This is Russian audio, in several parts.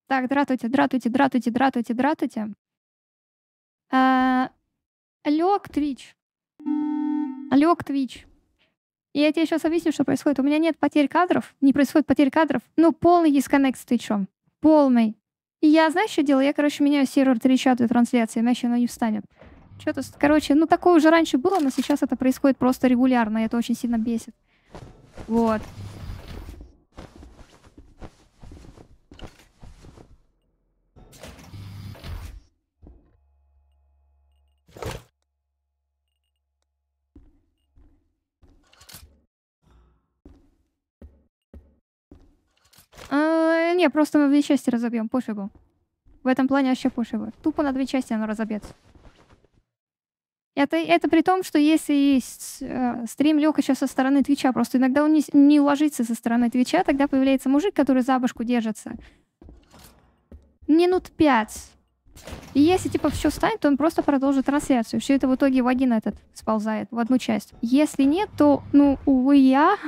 Так, дратуйте, дратуйте, дратуйте, дратуйте, дратуйте. Лёг Twitch. Лёг Twitch. И я тебе сейчас объясню, что происходит. У меня нет потерь кадров, не происходит потерь кадров, но полный дисконнект с Твичом. Полный. И я, знаешь, что делаю? Я, короче, меняю сервер Твича для трансляции, иначе оно не встанет. Что-то, короче, ну такое уже раньше было, но сейчас это происходит просто регулярно, и это очень сильно бесит. Вот. Не, просто мы в 2 части разобьем, пофигу. В этом плане вообще пофигу. Тупо на 2 части оно разобьется. Это при том, что если стрим лёг еще со стороны Твича, просто иногда он не ложится со стороны Твича, тогда появляется мужик, который за башку держится. Минут 5. И если типа все встанет, то он просто продолжит трансляцию. Все это в итоге в один этот сползает, в одну часть. Если нет, то, ну, увы, я...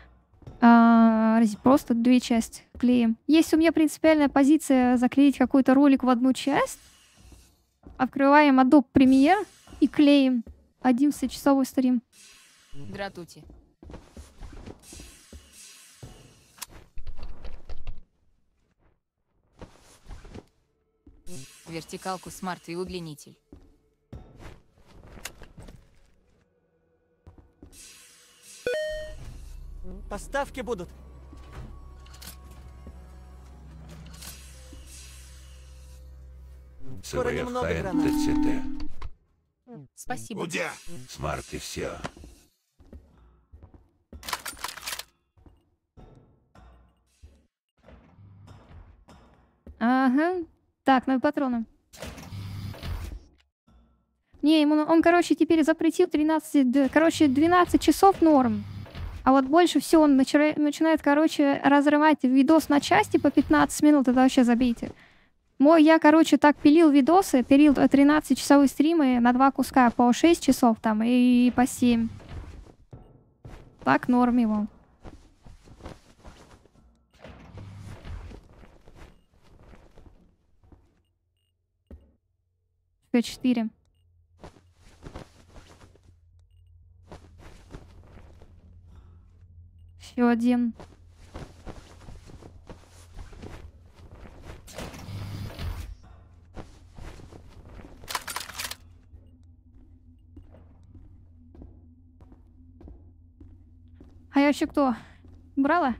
просто 2 части клеим. Если у меня принципиальная позиция заклеить какой-то ролик в одну часть, открываем Adobe Premiere и клеим 11-часовой стрим. Дратути. Вертикалку, смарт и удлинитель. Поставки будут. Скоро немного гранат. Спасибо. Смарт и все. Ага. Так, ну и патроны. Не, он, короче, теперь запретил 12 часов норм. А вот больше всего он начинает, короче, разрывать видос на части по 15 минут. Это вообще забейте. Я, короче, так пилил видосы, пилил 13-часовые стримы на 2 куска по 6 часов там и по 7. Так норм его. П4. Еще один. А я вообще кто? Брала?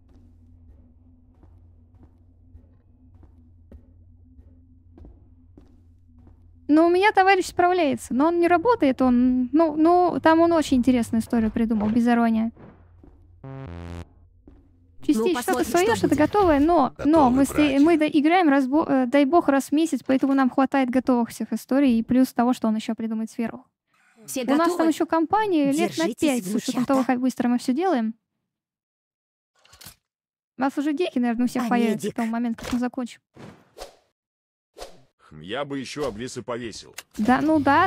Ну, у меня товарищ справляется, но он не работает, он... Ну, там он очень интересную историю придумал, без иронии. Частично что-то свое, что-то готовое, но мы играем, дай бог, раз в месяц, поэтому нам хватает готовых всех историй, и плюс того, что он еще придумает сверху. Все У нас готовы? там еще компания лет на 5, с учетом того, как быстро мы все делаем. У нас уже деки, наверное, у всех появятся к тому моменту, как мы закончим. Я бы еще обвесы повесил. Да, ну да.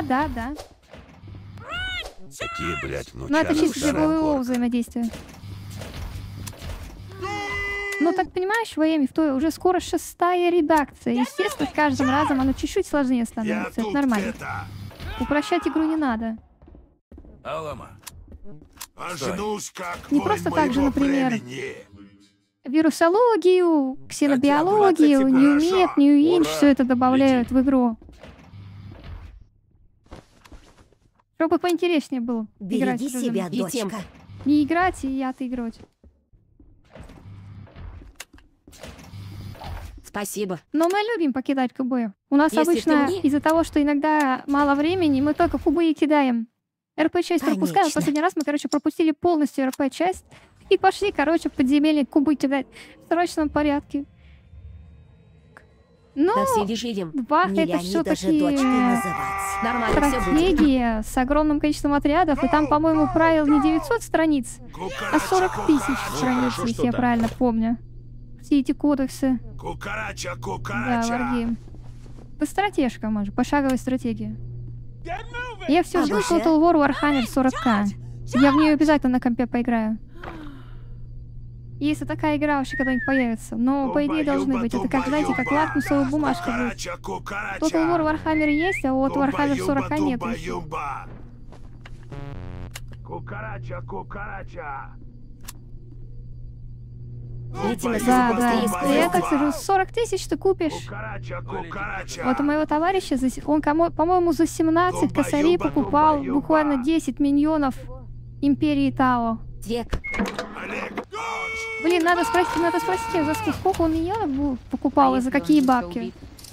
Такие, блядь, Ну это чисто для боевого взаимодействия. Ну так понимаешь, Ваеми, уже скоро 6-я редакция. Естественно, с каждым разом оно чуть-чуть сложнее становится. Это нормально. Упрощать игру не надо. Не просто так же, например, вирусологию, ксенобиологию, ньюмед, ньюинч, все это добавляют в игру. Чтобы поинтереснее было играть. Береги себя, дочка. Не играть и отыгрывать. Спасибо. Но мы любим покидать кубы. У нас Если обычно ты мне- из-за того, что иногда мало времени, мы только кубы и кидаем. РП-часть пропускаем. Конечно. Последний раз мы, короче, пропустили полностью РП-часть и пошли, короче, в подземелье кубы кидать в срочном порядке. Ну, Да все выживем. 2 Не это Леонида же все-таки дочкой называть. Нормально все будет. стратегия с огромным количеством отрядов, и там, по-моему, правил не 900 страниц, а 40 тысяч страниц, хорошо, если что я так. правильно помню. Все эти кодексы. Кукарача, Да, кукарача. варгейм. Ты стратежка, может, пошаговая стратегия. Я все жду Обожаю. Total War Warhammer 40к. Я в нее обязательно на компе поиграю. Если такая игра вообще когда-нибудь появится. Но, по идее, должны быть. Это как, знаете, как лакмусовая бумажка будет. Total War Warhammer есть, а вот Warhammer 40 нет. Видимо, Да, здесь да. есть Я кое-что. так скажу, 40 тысяч ты купишь. Вот у моего товарища, он, по-моему, за 17 косарей покупал буквально 10 миньонов Империи Тао. Век. Блин, надо спросить, за сколько он миньонов покупал и за какие бабки.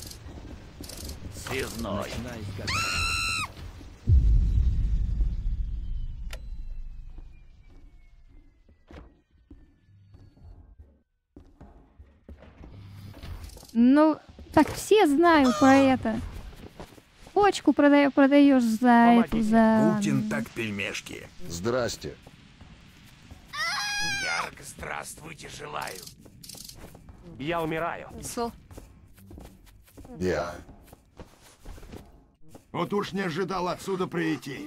Ну, так все знают про это. Почку продаешь за эту, за... Путин так пельмешки. Здрасте. Ярко здравствуйте желаю. Я умираю. Сол, Я. Вот уж не ожидал отсюда прийти.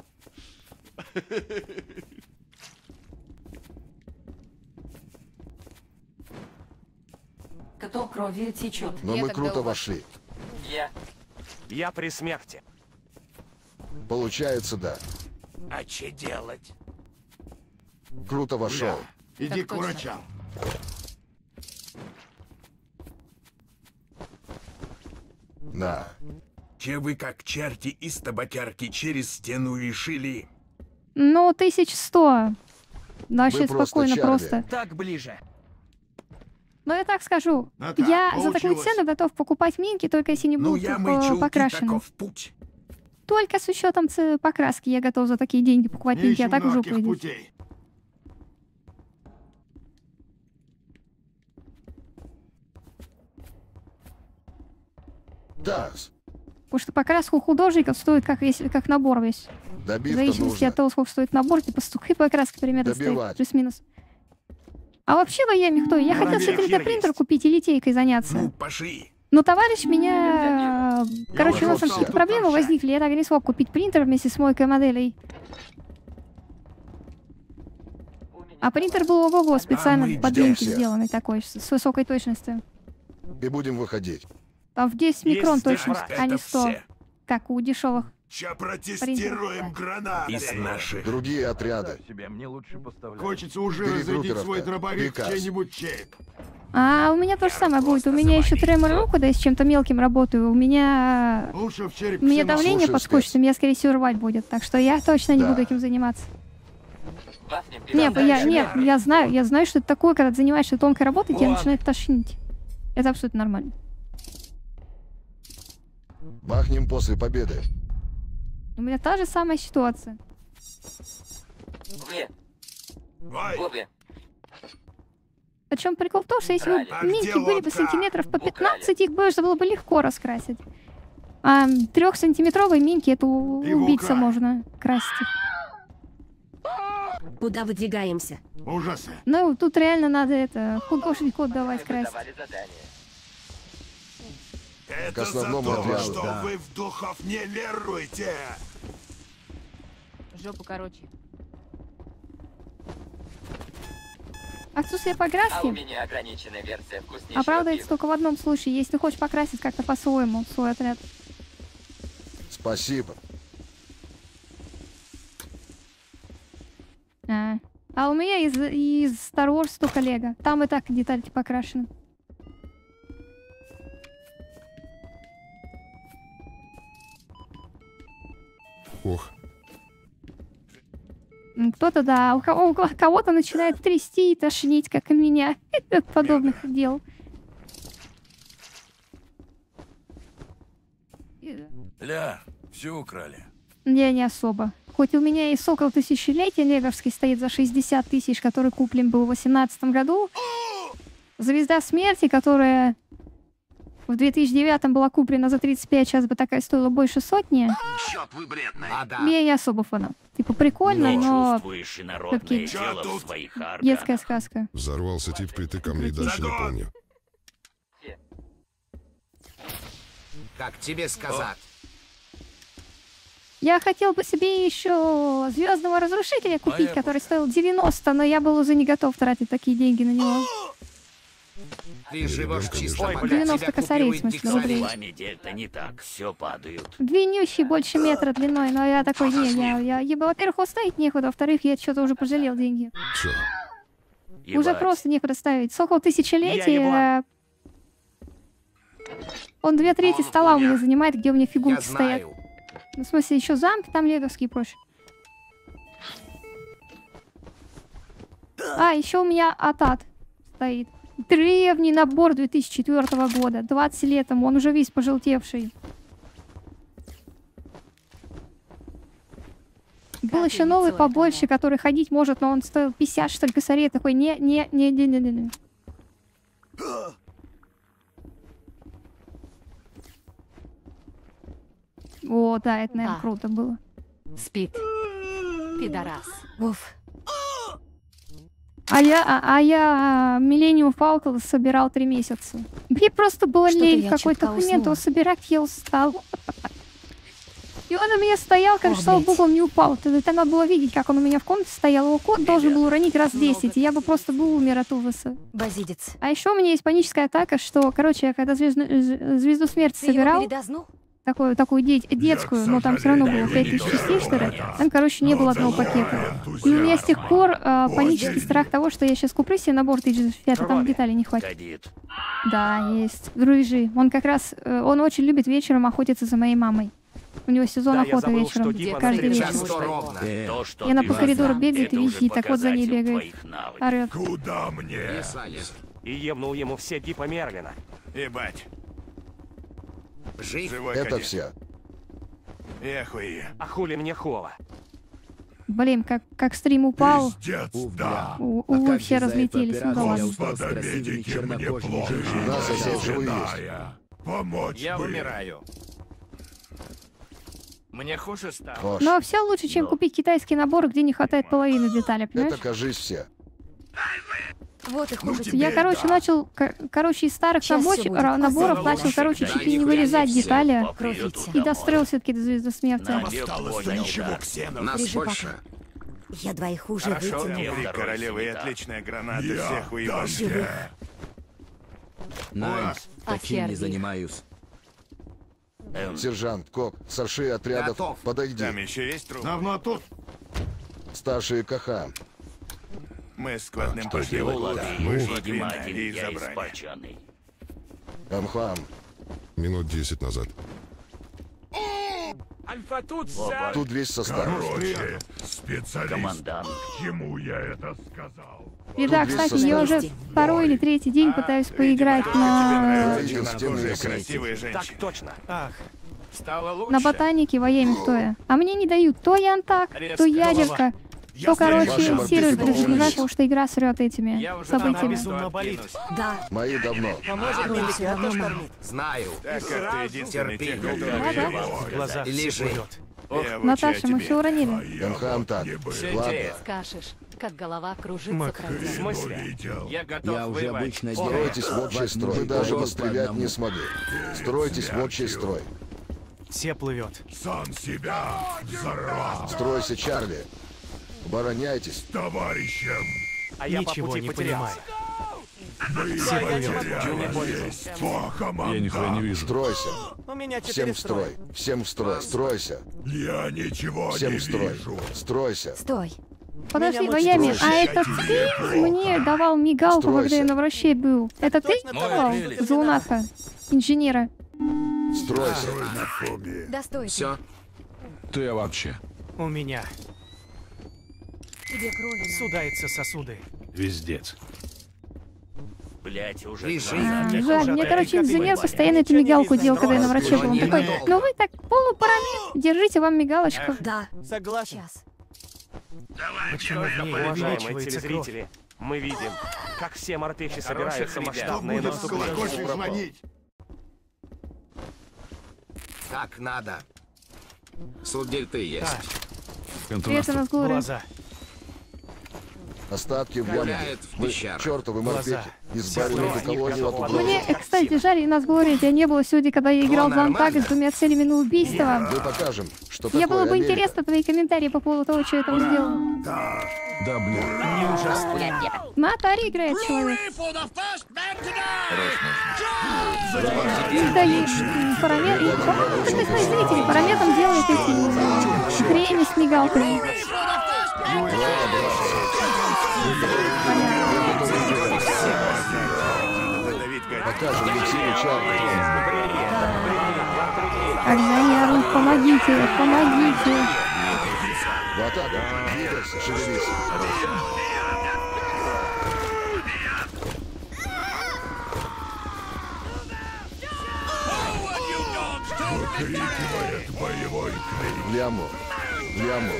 Кто крови течет. Но Я мы тогда круто у вас. вошли. Я при смерти. Получается, да. А че делать? Круто вошел. Иди Так к точно. врачам. На. Че вы как черти из табакерки через стену решили? Ну, 1100. Вообще просто спокойно, Чарли. просто. Так ближе. Но я так скажу, Ну так, я за такую получилось. цену готов покупать минки, только если не Ну будут я мычу, ты покрашены. таков путь. Только с учетом покраски я готов за такие деньги покупать Не минки, а ищем так уже легких пойдет. путей. Таз. Потому что покраска у художников стоит как набор весь. В Добить-то зависимости нужно. от того, сколько стоит набор, типа столько и покраска примерно стоит. Добивать. Плюс-минус. А вообще в Айами кто? Я хотел себе Проверь, 3D-принтер есть. купить и литейкой заняться. Ну, пошли. Но товарищ меня... Короче, у нас там уже какие-то устал проблемы тут возникли. Я так и не смог купить принтер вместе с мойкой моделей. А принтер был ого-го, специально мы под минки ждём. сделанный такой, с высокой точностью. И будем выходить. Там в 10 микрон Есть здесь точность, враг. а не Это 100, все. как у дешевых. Ща протестируем гранаты. Из наших. Другие отряды. Хочется уже Перегруппировка. разрядить свой дробовик в Приказ. чей-нибудь череп. А у меня то же самое будет. У меня еще тремор рук, когда я с чем-то мелким работаю. У меня... Лучше в череп У меня ксенон. давление Слушай, подскочит, спец. и меня, скорее всего, рвать будет. Так что я точно не Да. буду этим заниматься. Нет, я знаю, что это такое, когда ты занимаешься тонкой работой, тебя начинает тошнить. Это абсолютно нормально. Бахнем после победы. У меня та же самая ситуация. Ой, Причем прикол в том, что если бы А минки где были бы лодка? сантиметров по 15, их бы было бы легко раскрасить. А 3-сантиметровые минки, это Его убийца край. можно красить. Куда выдвигаемся? ужасы. Ну, тут реально надо это художнику отдавать красить. Это за основному то, отряду, что да. вы в духов не веруете. жопу короче. Отсутствие покраски меня ограниченная версия вкуснейшего оправдывается только в одном случае, если ты хочешь покрасить как-то по-своему свой отряд. Спасибо. А у меня из Star Wars только Лего. Там и так детальки покрашены. Ох, Кто-то, да, у кого-то начинает трясти и тошнить, как и меня, от подобных дел. Ля, все украли. Я не особо. Хоть у меня и Сокол Тысячелетия леговский стоит за 60 тысяч, который куплен был в 2018 году. Звезда Смерти, которая в 2009 была куплена за 35, сейчас бы такая стоила больше сотни. Счет вы бредный. Я не особо фанат. Типа прикольно, но чувствуешь инородное такие тело тут? в своих органах. детская сказка. взорвался тип впритык ко мне и дальше не помню. Как тебе сказать? Я хотел бы себе еще Звездного Разрушителя купить, который стоил 90, но я был уже не готов тратить такие деньги на него. Ты живешь чисто, Ой, пока 90 тебя косарей, в купируют смысле, рублей. диксали. Это не так, все падают. Длиннющий, больше метра длиной, но я такой, не, я во-первых, устоять некуда, во-вторых, я что-то уже пожалел деньги. Чё? Уже Ебать. просто некуда ставить. Сокол Я тысячелетия. Он 2/3 стола у меня занимает, где у меня Я фигурки стоят. знаю. Ну, в смысле, еще замки там ледовские и прочее. А, еще у меня Атат стоит. Древний набор 2004 года. 20 лет ему, он уже весь пожелтевший. Был Как еще новый видела побольше, который ходить может, но он стоил 50, что ли, косарей. Такой, не. О, да, это, наверное, А. круто было. Спит. Пидорас. Уф. А я Millennium Falcon собирал 3 месяца. Мне просто было Что-то лень я какой-то чутка момент его уснула. собирать, я устал. И он у меня стоял, как Ох, слава блядь. богу, он не упал. Тогда надо было видеть, как он у меня в комнате стоял. Его кот должен был уронить раз 10, и я бы просто был умер от ужаса. Базидец. А еще у меня есть паническая атака, что, короче, я когда звезду смерти Ты его собирал, передознул? такую детскую, но там все равно было 5000 частей, что ли. Там, короче, не было одного пакета. И у меня с тех пор панический страх того, что я сейчас куплю себе набор 1060, а там деталей не хватит. Кадит. Да, есть. Рыжий. Он как раз, он очень любит вечером охотиться за моей мамой. У него сезон Да, я охоты забыл, вечером. что Дипа Каждый на вечер. Сейчас 100 ровно. То, что И она ты по коридору знал, бегает и это уже висит, так вот за ней показатель бегает. твоих навыков. Орёт. Куда мне? И ебнул ему все Дипа Мерлина. Ебать. Жив? Это все. А хули мне хова? Блин, как стрим упал, Да. увы, все разлетелись. Ну да ладно. У нас совсем живые есть. Помочь Я умираю. Мне хуже стало. Ложь. Но все лучше, чем купить китайские наборы, где не хватает половины деталей, понимаешь? Это, кажись, все. Вот и хуже. Я, короче, начал, короче, из старых Сейчас всё будет. наборов начал, короче, чуть ли не вырезать детали. Кровица. И достроил все-таки до звезды смерти. Нас Прижи больше. Я двоих хуже вытянул. Три королевы и отличная граната всех Живых. Таким не занимаюсь. Сержант, Кок, старшие отрядов, Готов. подойди. еще есть труп? Давно тут. Старшие КХ. Мы с складным Что пошли делать? в Да. Видимо, один и я забрали. испачканный. Амхам, Минут 10 назад. Альфа-тут, тут весь состав. Командант. И да, Тут кстати, весь я уже состав. второй или третий день пытаюсь поиграть на Видел стены и Красивые Так женщины. точно. Стало лучше. на ботанике военных стоя. А мне не дают то янтак, то ядерка, то, короче, Ваши сервис морпехи даже не знаю, должны потому что игра срет этими Я уже событиями. безумно болит. Да. Мои давно. Поможет Кровь мне все равно мало. Знаю. Так как ты единственный Терпи. тех, кто В глазах Лежи. все плывет. Наташа, мы все уронили. Амхам так. Ладно. Скажешь, как голова кружится В против. смысле? Я готов воевать. Стройтесь в общий строй. Вы даже пострелять не смогли. Стройтесь в общий строй. Все плывет. Стройся, Чарли. Обороняйтесь. А я по Ничего пути не потерялся. Я нихуя не вижу. Стройся. У меня 4 Всем в строй. Всем в строй. Стройся. Всем в строй. Стройся. Стой. Подожди, Меня Ваями, лучше а это ты мне давал мигалку, когда Стройся. я на враче был? Это ты Точно давал? так? Заунаха, инженера. Стройся. Достойно. Все. Ты вообще. У меня Тебе крови надо. судаются сосуды. Вездец. Блять, уже Лежи. Жаль, мне, короче, инженер постоянно эту мигалку делал, когда я на враче был. Он такой, ну вы так полупарамид, держите вам мигалочку. Да. Согласен. Сейчас. Почему в ней Уважаемые увеличивается кровь? телезрители, Мы видим, как все мартыши Хороших собираются в ребят. масштабные наступления. Как надо. Судель ты есть. Привет, у нас Глория. Глаза. Остатки в яме. Гуляет в Вы, пещерах. чертовы Глаза. морпехи, избавили Все эту колонию от готовы. угрозы. Мне, кстати, жаль, у нас Глория тебя не было сегодня, когда я играл в нормально. Лантага с 2 целями на убийство. Мы покажем, что Что Мне такое, было бы Америка? интересно твои комментарии по поводу того, что я там сделала. Да, блин. Не ужасно. На Атаре играет человек. Да, и парамет... Кто из моих зрителей параметом делает эти хрени с мигалками. Покажем Алексею Чарли. Когда я ору, помогите, помогите. В атаку. Двигайся, шевелись. Выкрикивает боевой крик. В яму. В яму.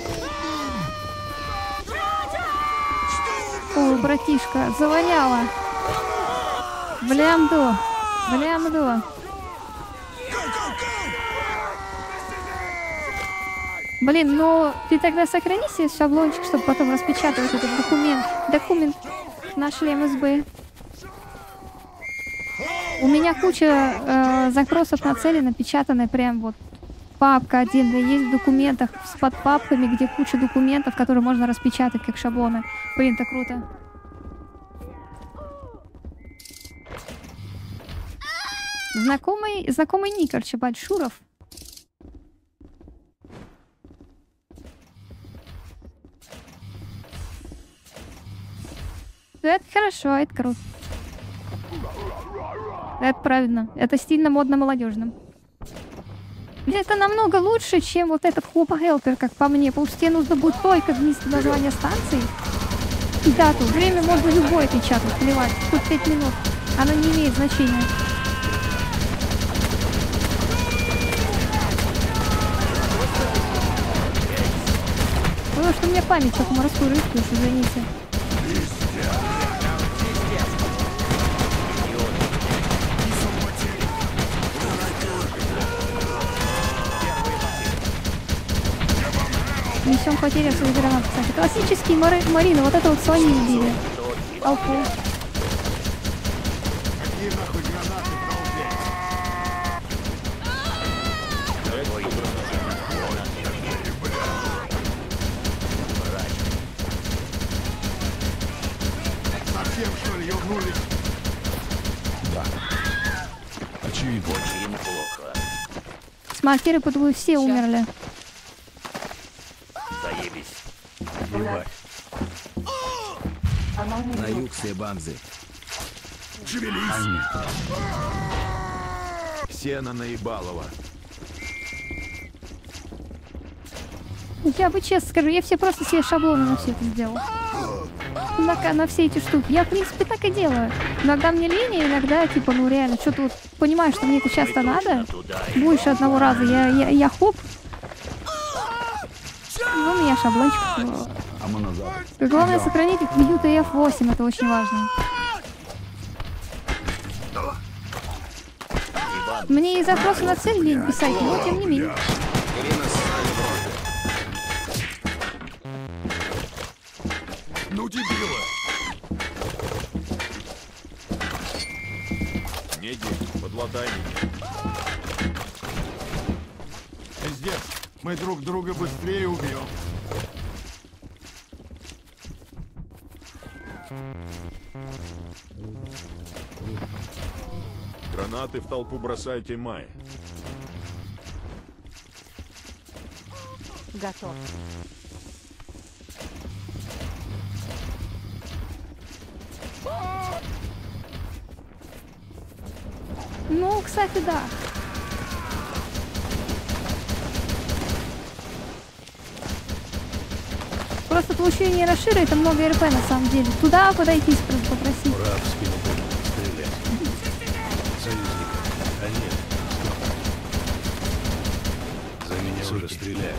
О, братишка, завоняло. В лямду. В лямду. Блин, ну ты тогда сохрани себе шаблончик, чтобы потом распечатывать этот документ. Документ на шлем СБ. У меня куча запросов на цели напечатаны прям вот. Папка отдельная есть в документах с подпапками, где куча документов, которые можно распечатать как шаблоны. Блин, это круто. Знакомый ник, Арчибальд Шуров. Это хорошо, это круто. Это правильно. Это стильно, модно, молодежно. Это намного лучше, чем вот этот Хопа Хелпер, как по мне. Потому что тебе нужно будет только вместо названия станции и дату. Время можно любое печатать, плевать. Хоть 5 минут. Оно не имеет значения. Потому что у меня память как у морской рыбки, уж извините. Несем потери в своих гранатах, кстати. Классические Марины, вот это вот свои убили. Толпу. Совсем что ли ёбнулись? Да. Очевидно. Смаркеры под тобой все умерли. Убивай. На юг все бамзы. Шевелись! Сено наебалово. Я бы честно скажу, я все просто себе шаблоны на все это сделал. На все эти штуки. Я, в принципе, так и делаю. Иногда мне лень, иногда, типа, ну реально, что-то вот понимаю, что мне это часто надо. Больше одного раза я хоп. Ну, у меня шаблончик. Главное сохранить их в UTF-8, это очень важно. Мне и запросы на цель лень писать, но тем не менее. Ну дебила! Не иди, подладай меня. Пиздец, мы друг друга быстрее убьем. Гранаты в толпу бросайте, Май. Готов. Ну, кстати, да. Просто получение расшира это много РП на самом деле. Туда подойти попросить. Пора в спину стрелять. Союзника. А нет. За меня уже стреляют.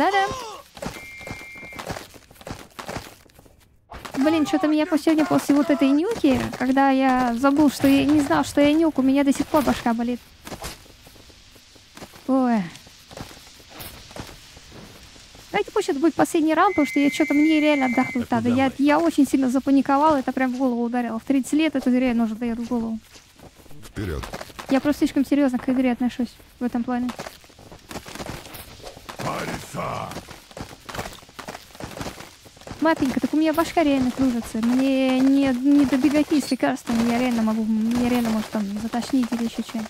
Да-да. Блин, что-то меня сегодня после вот этой нюки, когда я забыл, что я не знал, что я нюк, у меня до сих пор башка болит. Ой. Давайте пусть это будет последний раунд, потому что я что-то мне реально отдохнуть надо. Я очень сильно запаниковала, это прям в голову ударило. В 30 лет это реально уже дает в голову. Вперед. Я просто слишком серьезно к игре отношусь в этом плане. Матенька, так у меня башка реально кружится. Мне не добегать с лекарствами, я реально могу, мне реально может там затошнить или еще что.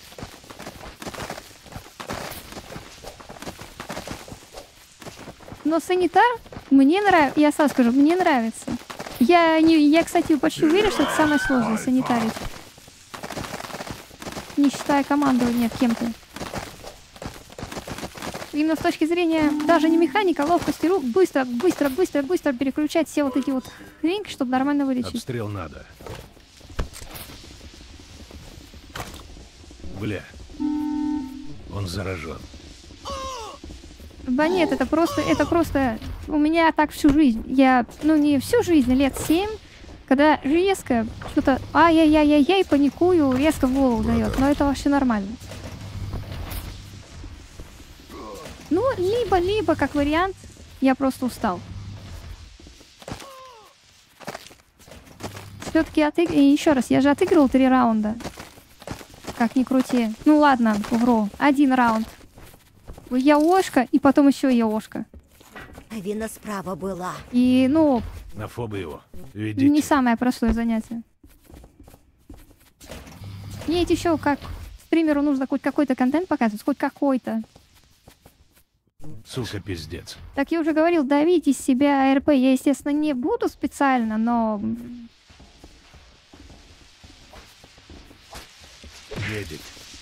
Но санитар мне нравится, я сразу скажу, мне нравится. Я, кстати, почти уверен, что это самое сложное санитарить. Не считая командования кем-то. Именно с точки зрения даже не механика, а ловкости рук, быстро переключать все вот эти вот хреньки, чтобы нормально вылечить. Обстрел надо. Бля. Он заражен. Да нет, это просто у меня так всю жизнь. Я, ну не всю жизнь, лет 7, когда резко что-то ай-яй-яй-яй, паникую, резко в голову дает. Но это вообще нормально. Ну, либо, как вариант, я просто устал. Все-таки еще раз, я же отыгрывал 3 раунда. Как ни крути. Ну ладно, вру. 1 раунд. Я ошка, и потом еще я ошка. Вина справа была. И, ну... На фобы его. Ведите. Не самое простое занятие. Мне еще как стримеру нужно хоть какой-то контент показывать, хоть какой-то. Сука, пиздец. Так я уже говорил, давить из себя РП я, естественно, не буду специально, но... Медик.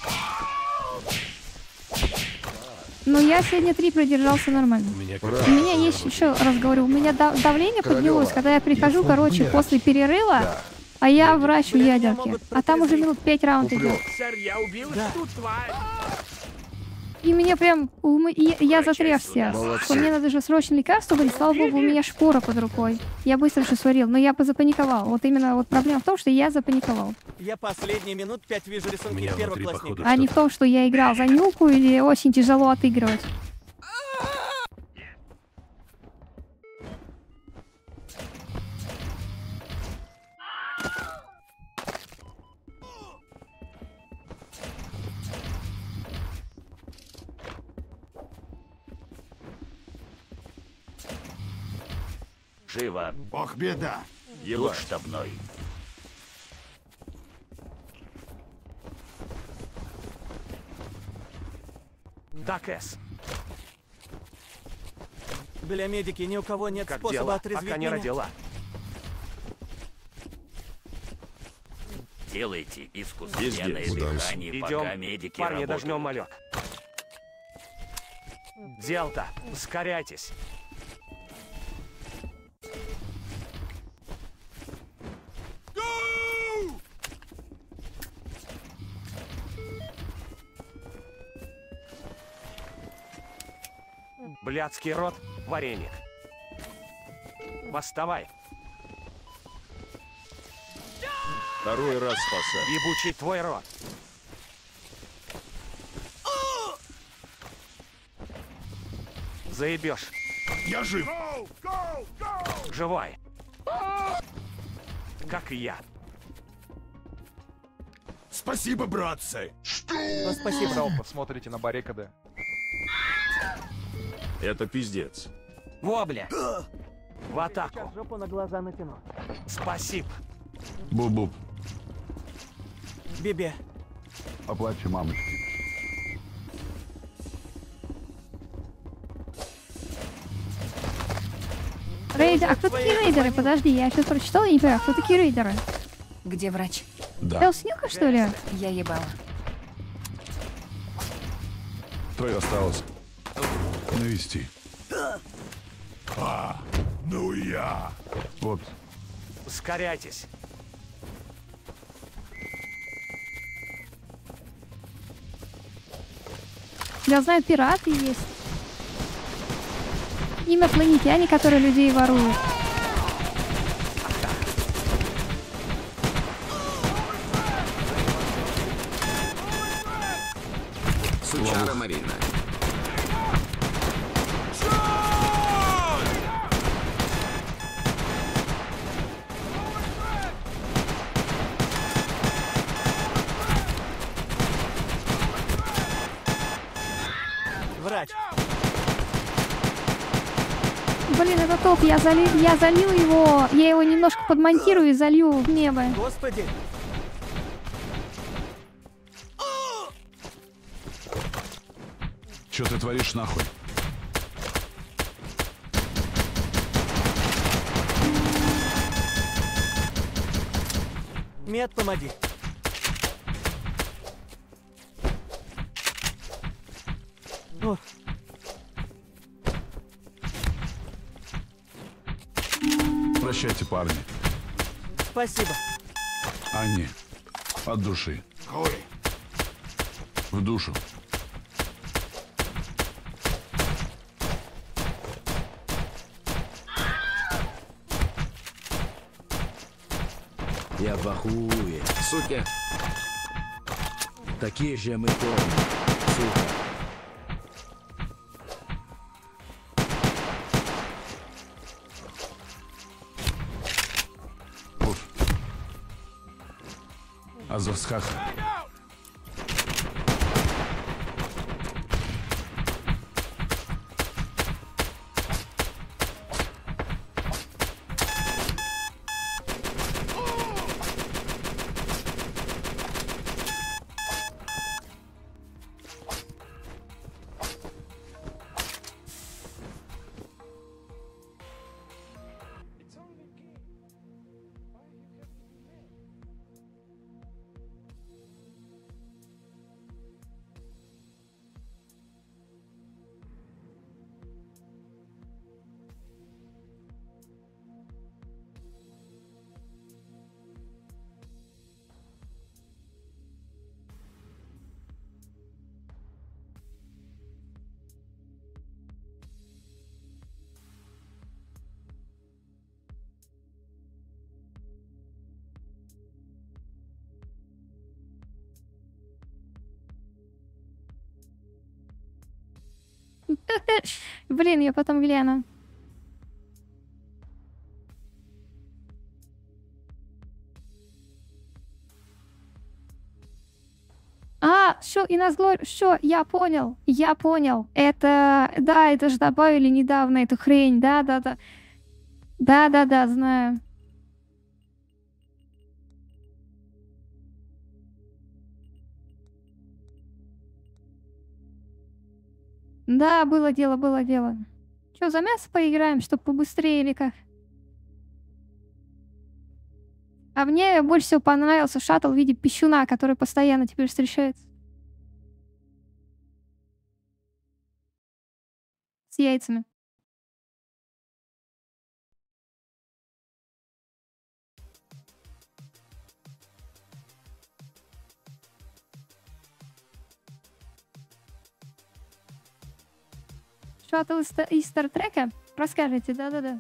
Ну, я сегодня 3 продержался нормально. У меня есть, еще раз говорю, у меня давление поднялось, когда я прихожу, короче, после перерыва, а я вращу ядерки. А там уже минут 5 раунд идет. Сэр, я убил эту тварь. И мне прям... Я затрясся. Что мне надо же срочно лекарство были. Слава богу, у меня шпора под рукой. Я быстро все сварил, но я запаниковал. Вот именно вот проблема в том, что я запаниковал. Я последние минут 5 вижу рисунки первоклассника. А не в том, что я играл за нюку или очень тяжело отыгрывать. Живо. Ох, беда. Его штабной. Так, Эс. Бля, медики, ни у кого нет Как способа дела? отрезвить Пока не меня. родила. Делайте искусственное дыхание, пока медики парни, работают. дожмем малек. Делта, ускоряйтесь. Блядский рот, вареник. Восставай. Второй раз спасай. Ебучий твой рот. Заебешь. Я жив. Живой. Как и я. Спасибо, братцы. Ну, спасибо. Что посмотрите на баррикады? Это пиздец. Во, бля. В атаку. Сейчас жопу на глаза натяну. Спасибо. Буб-буб. Бебе. Поплачь, мамочки. Рейдер. А кто такие рейдеры? Подожди, я сейчас прочитала и не понимаю, кто такие рейдеры? Где врач? Элснюха, что ли? Я ебала. Твое осталось. Навести. Ну я. Вот. Ускоряйтесь. Я знаю, пираты есть. Инопланетяне, которые людей воруют. Сучара Марина. Врач. Блин, это топ. Я залил его. Я его немножко подмонтирую и залью в небо. Господи. Что ты творишь нахуй? Мед, помоги. О. Прощайте, парни. Спасибо. Они. От души. В душу. Я в ахуе. Суки. Такие же мы тоже. Сука. Азовсках. Блин, я потом гляну. Что, и нас что, я понял. Это, да, это же добавили недавно эту хрень, да. Да, знаю. Да, было дело. Что, за мясо поиграем, чтобы побыстрее или как? А мне больше всего понравился шаттл в виде пищуна, который постоянно теперь встречается. С яйцами. Шаттл из Стартрека? Расскажите, да.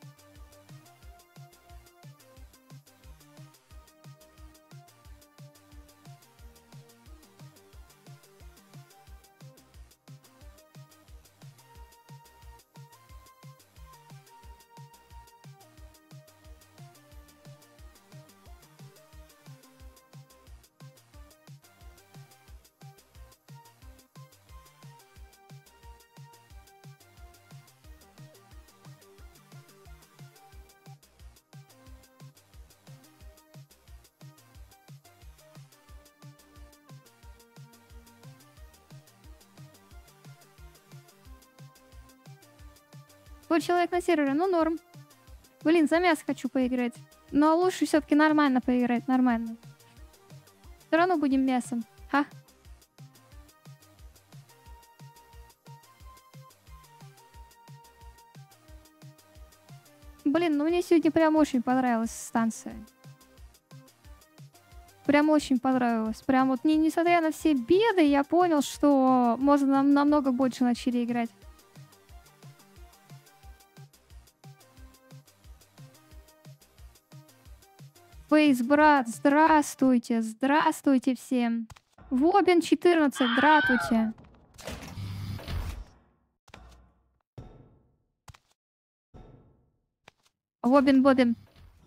Твой человек на сервере, ну норм. Блин, за мясо хочу поиграть. Но лучше все-таки нормально поиграть, нормально. Все равно будем мясом. Ха. Блин, ну мне сегодня прям очень понравилась станция. Прям очень понравилось. Прям вот несмотря на все беды, я понял, что можно намного больше начали играть. Фейс, брат, здравствуйте, здравствуйте всем. Вобин 14, здравствуйте. Вобин.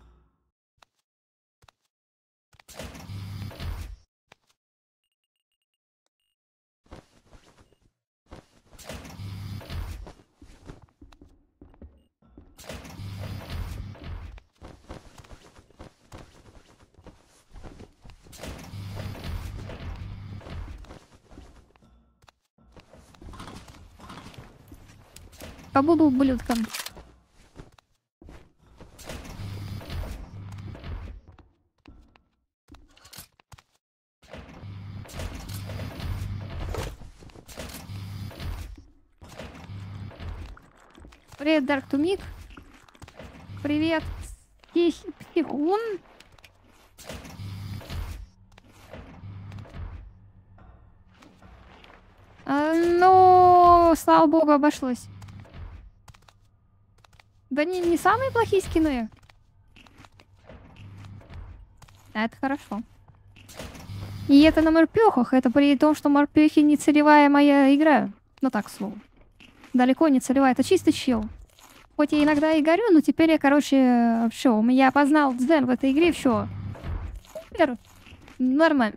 Побуду ублюдком. Привет, Дарк Тумик. Привет, Психун. Ну, слава богу, обошлось. Да не самые плохие скины. Это хорошо. И это на морпехах. Это при том, что морпехи не целевая моя игра. Ну так, слово. Далеко не целевая. Это чисто чил. Хоть я иногда и горю, но теперь я, короче, все. Я познал дзен в этой игре, все. Супер. Нормально.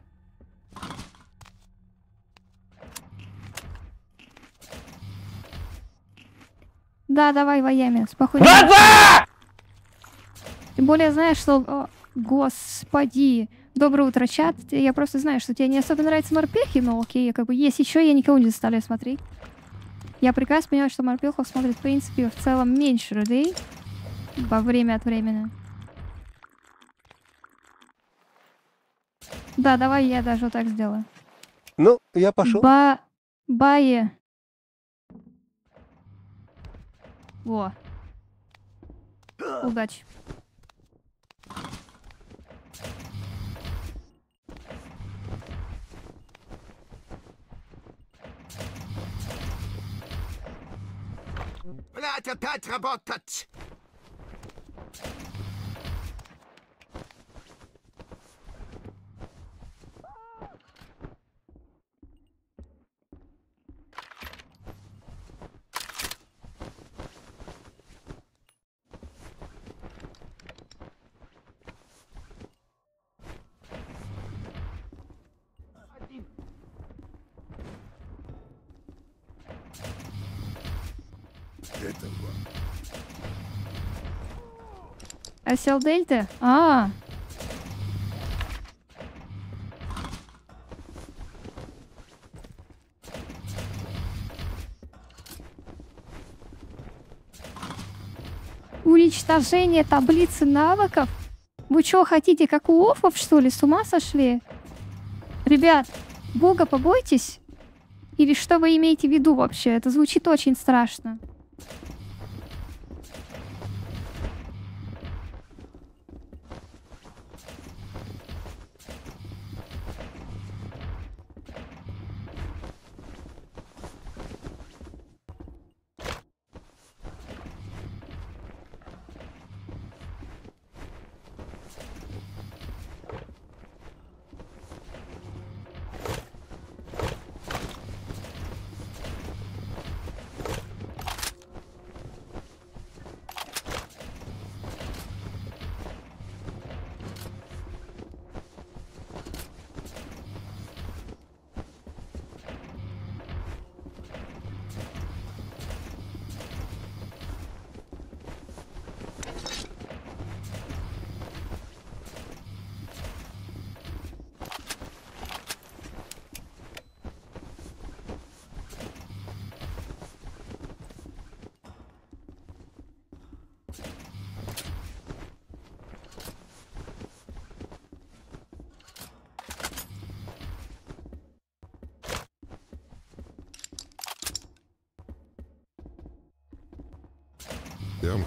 Да, давай воями, спокойно. Тем более, знаешь, что... О, господи. Доброе утро, чат. Я просто знаю, что тебе не особо нравятся морпехи, но окей, как бы есть еще, я никого не заставляю смотреть. Я прекрасно понимаю, что морпехов смотрит, в принципе, в целом меньше людей. Во время от времени. Да, давай я даже вот так сделаю. Ну, я пошел. Бае. Во. Удачи. Блять, опять работать! Осел Дельты? А. Уничтожение таблицы навыков? Вы что, хотите, как у офов, что ли? С ума сошли? Ребят, бога побойтесь? Или что вы имеете в виду вообще? Это звучит очень страшно. Яма.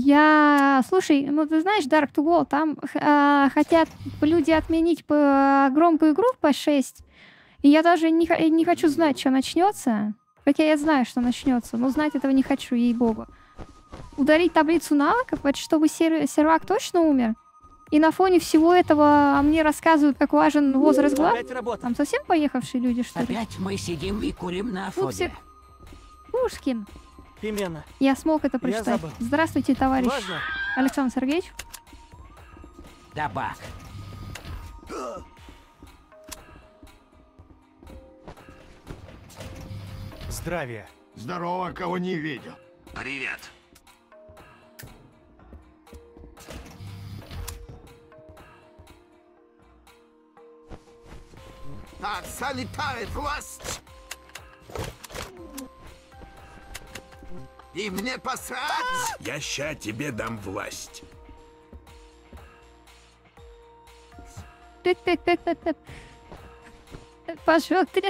Слушай, ну ты знаешь, Dark to Wall, там хотят люди отменить громкую игру по 6. И я даже не хочу знать, что начнется. Хотя я знаю, что начнется, но знать этого не хочу, ей-богу. Ударить таблицу навыков, это чтобы сервак точно умер? И на фоне всего этого мне рассказывают, как важен возраст глав? Там совсем поехавшие люди, что ли? Опять мы сидим и курим на фоне. Пушкин. Пимена. Я смог это прочитать. Здравствуйте, товарищ Александр Сергеевич. Табак. Здравия. Здорово, кого не видел. Привет. Так, залетает власть. И мне посрать. Я ща тебе дам власть. Пошел ты.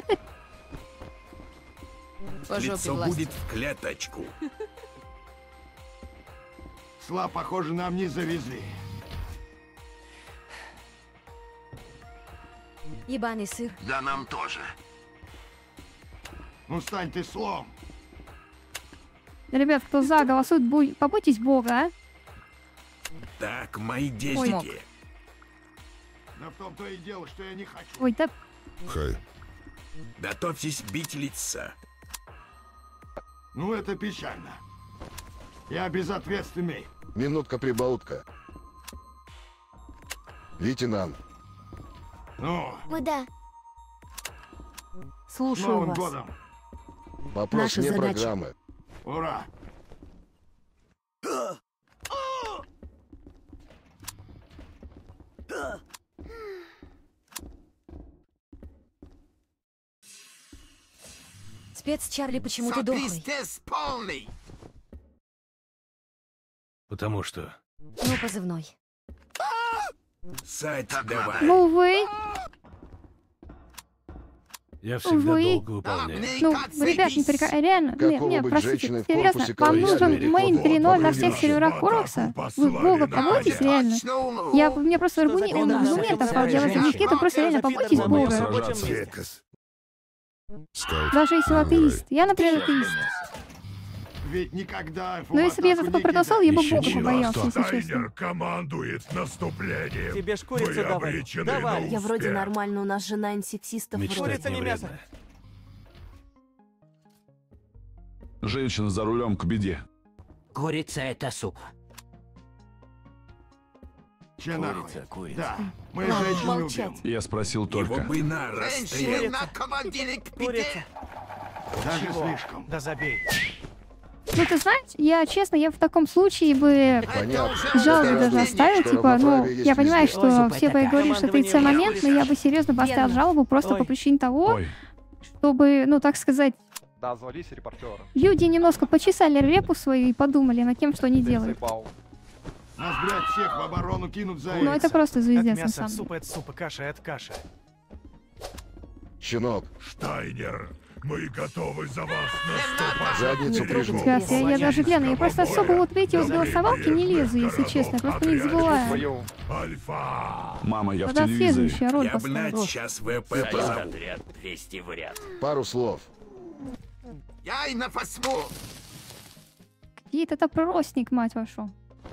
Лицо будет в клеточку. Сла, похоже, нам не завезли. Ебаный сыр. Да нам тоже. Ну стань ты слом. Ребят, кто за, голосует, побойтесь Бога, а? Так, мои деньги. Да в том-то и дело, что я не хочу. Ой, да... Хай. Готовьтесь бить лица. Ну, это печально. Я безответственный. Минутка-прибаутка. Лейтенант. Ну, Куда? с Слушаю Новым вас. годом. Вопрос Наша не задача. программы. Ура. Спец Чарли почему-то дохлый. полный. Потому что... Ну, позывной. Сать, давай. Ну вы... Я всегда Вы- долго выполняю. Ну, ребят, реально, не, Какого-нибудь простите, женщины в серьезно, корпусе вам кавалерии нужен или мейн кого? 3.0 на всех серверах Курокса? Вы Бога побойтесь, реально. Мне просто аргументов делать Никита, просто реально побойтесь Бога. Даже если атеист. Я, например, атеист. Ведь никогда... Но если бы я за такой проголосовал, я бы Еще Бога чего? побоялся, если честно. командует наступлением. Тебе ж курицу давай. Давай. Я вроде нормально, у нас жена инсексистов Мечтать вроде. Курица не не мясо. вредно. Женщина за рулем к беде. Курица — это суп. Че нахуй? Курица. Да, мы Ладно, женщин молчать. любим. Я спросил только. Его бы на расстрел. Курица. Даже Чего? слишком. Да забей. Ну, ты знаешь, я, честно, я в таком случае бы Понятно. жалобу Это даже радует, оставил, что типа, ну, равноправие есть я понимаю, везде. что Ой, все такая. говоришь, что ты С-момент, но я бы серьезно бы оставил Верно. жалобу просто Ой. по причине того, Ой, чтобы, ну, так сказать, Да, звались репортера. люди немножко почесали репу свою и подумали над тем, что они делают. Нас, блядь, всех в оборону кинут за Ну, это просто Это звездец, на мясо, самом деле. суп — это суп, и каша — это каша. Щенок, Штайнер, мы готовы за вас задницу прижму. Сейчас, я даже гляну, я просто особо вот видите, в голосовалки не лезу, если честно, я просто не забываю. Альфа. мама, я в Надо телевизоре. следующая роль Я, блядь, поставить. сейчас ВП Союз позову. отряд 200 в ряд. Пару слов. Я и на посму. Где-то это проростник, мать вашу.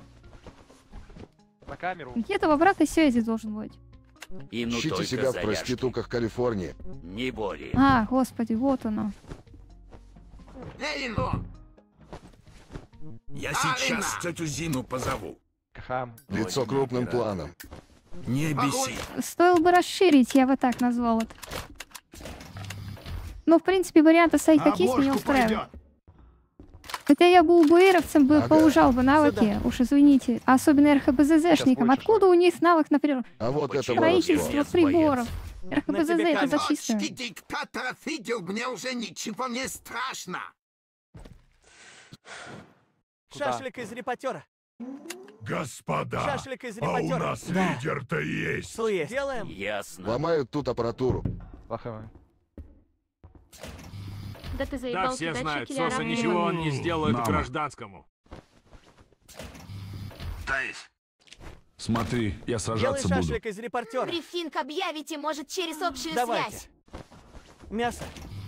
На камеру. Где-то в обратной связи должен быть. И ну Ищите только себя в заряжки. проститутках Калифорнии. Не более. А, господи, вот оно. Я сейчас тетю Зину позову. Хам. Лицо крупным планом. Не беси. Стоило бы расширить, я бы так назвал это. Но, в принципе, варианты сайт-хоккейс меня устраивают. Хотя я бы УБРовцам бы Ага. поужал бы навыки, уж извините, особенно РХБЗЗшникам. Сейчас Откуда у них навык, например, А вот это строительство воровство. приборов? РХБЗЗ тебе это камеру. зачистое. диктаторов видел, мне уже ничего не страшно. Куда? Шашлик из репортера. Господа, Шашлик из репортера. Да. лидер-то есть. Суе. Делаем. Ясно. Ломают тут аппаратуру. Плохая. Да ты Да, все знают, Соса ничего он не сделает Мама. гражданскому. Смотри, я Делай сражаться буду. шашлик из репортера. Брифинг объявите, может, через общую Давайте. связь. Мясо.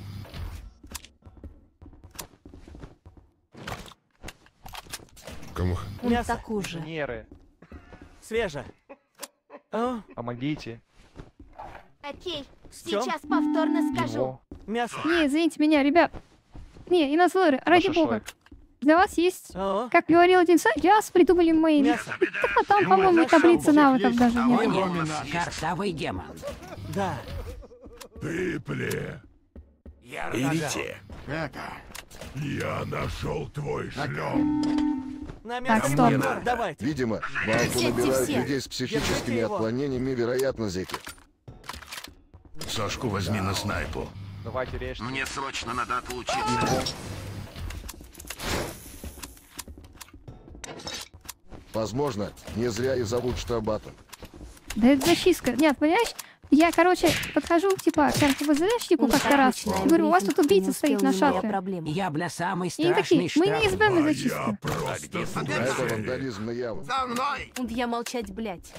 Кому? Он Мясо. такой же. Инженеры, Свежее. О, помогите. Окей, Всё? сейчас повторно скажу. Его. мясо. Не, извините меня, ребят. Не, Инозлоры, ради На бога. шашлык. Для вас есть, О, как говорил один сейчас придумали мейн. мясо. А там, по-моему, таблицы навыков даже нет. Картавый демон. Да. Ты, Идите. это... Я нашел твой шлем. На Так, мясо. стоп. Егор, давайте. Видимо, в Алфу Все, набирают все. людей с психическими Держите его. отклонениями, вероятно, зеки. Сашку возьми на снайпу. Давайте режьте. Мне срочно надо отлучиться. Возможно, не зря и зовут штабатом. Да это зачистка. Нет, понимаешь? Я, короче, подхожу, типа, к РХБЗшнику как-то раз. Начинаем Говорю, у вас брифинг, тут не убийца успел стоит на ни моя шафе. проблема. Я, бля, самый И они такие, страшный мы не штраф. избавим Я зачистку. просто А это вандализм на яву. За мной! Und я молчать, блядь.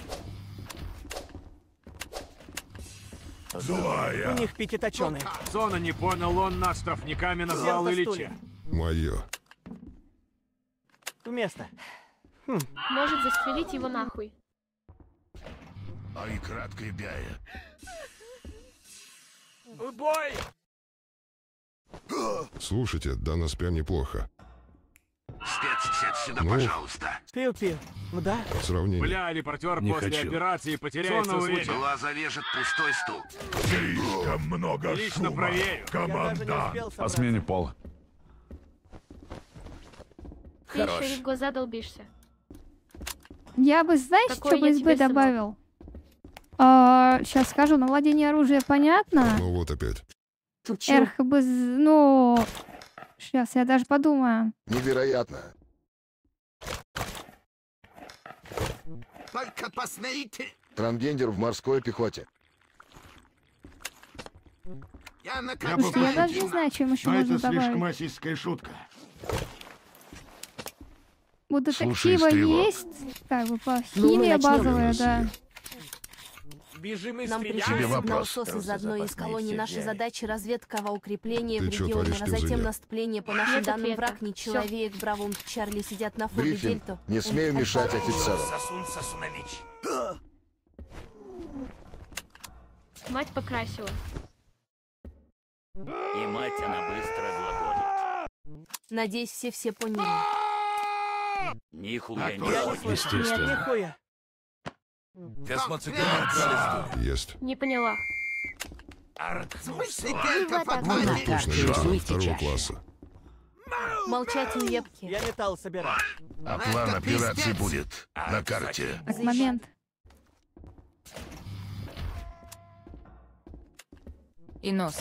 Злая. У них пятиточеные. Зона не понял, он нас штрафниками назвал Сел на или стуле. чем? Мое. Вместо. Может застрелить его нахуй. А и краткой бяя. Бой! Слушайте, да нас прям неплохо. Спецсет сюда, Ну. пожалуйста. Пил-пил. Ну да. В сравнении. Бля, репортер Не после хочу. операции потеряется в случае. Глаза режет пустой стул. Слишком много Лично шума. проверю. Я даже не Командант. успел По собраться. смене пола. Ты еще и в глаза долбишься. Я бы, знаете, Какой что я бы тебе СБ сынок? добавил? Сейчас скажу, на владение оружия понятно. Ну вот опять. Тут чё? РХБЗ, ну... Сейчас, я даже подумаю. Невероятно. Только посмотрите. Трансгендер в морской пехоте. Я Слушайте, я даже не знаю, чем еще можно добавить. российская шутка. У детектива Слушай, Стрелок. есть, как бы, Ну, мы химия начнем. базовая, да. Бежим и Нам стреляем. пришел Тебе сигнал вопрос. СОС из одной из колоний. Наши взяли. задачи — разведка во укрепление в Ты чё регионе, творишь, а ты затем зря? наступление. По нашим Нет данным, ответа. враг не Всё. человек. Браво, und Чарли сидят на флоге Брифинг. Дельту. Не смею мешать офицеру. Сосун Сосунович. Мать покрасила. И мать она быстро глаголит. Надеюсь, все поняли. Нихуя не Я не понял. слышу. Нет, Естественно. нихуя. Есть. Не поняла. На Точно, карте есть рисуйте второго чаще. класса. Молчать, уебки. Я металл собираю. А план операции будет на карте. Так, момент. И нос.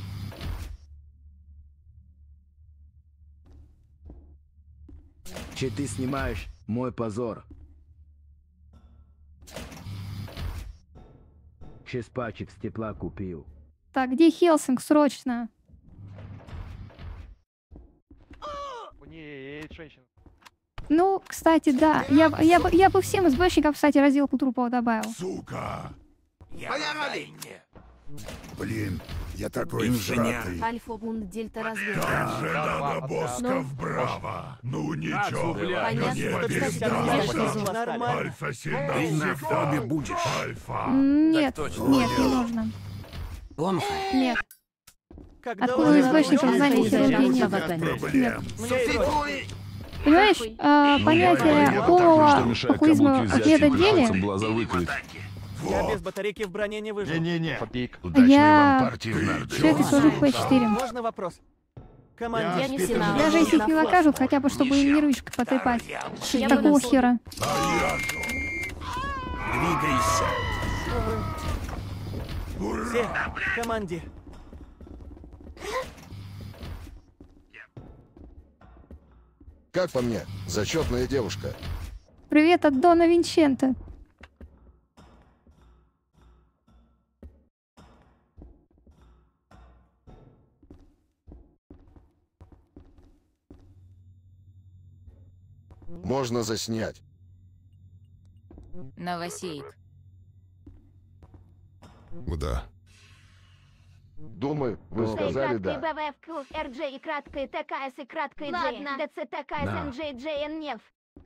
Че ты снимаешь мой позор? 6 пачек стекла купил. Так, где Хелсинг, срочно? У нее есть женщина. Ну, кстати, да. Я бы всем СБшникам, кстати, разделку трупов добавил. Сука. Я на войне. Блин, я такой Инженер. всратый. Альфа, und Дельта разведка. Как же надо Ну, босков, браво. Ну ничего, бля. но Понятно, не что, кстати, обязательно. Нормально. Альфа сильна Ты на всегда. фобе будешь. Альфа. Нет, точно. нет, не нужно. Бонфа. Нет. Когда Откуда вы источник начнёте, занятия я людей буду нет? задать. Проблем. Мне и роль. Понимаешь, понятие Что полного мешает популизма каблуки взять и ответа приходится деле, глаза выкрыть? Я без батарейки в броне не выжил. Не-не-не. Фабик. Удачной Я- вам партии в нарды. все это служу в P4. Можно вопрос? Командир. Я не сильна. Даже если их не накажут, хотя бы чтобы им нервишки потрепать. Я Какого буду хера? Двигайся. Все, командир. Как по мне, зачетная девушка. Привет от Дона Винченто. Можно заснять. Новосейк. Да. Думаю, вы сказали да. БВФ, РД, краткое ТКС и краткое Ладно. Д, ДЦ, ТКС, Да. НЖ, ДЖН, НЕФ.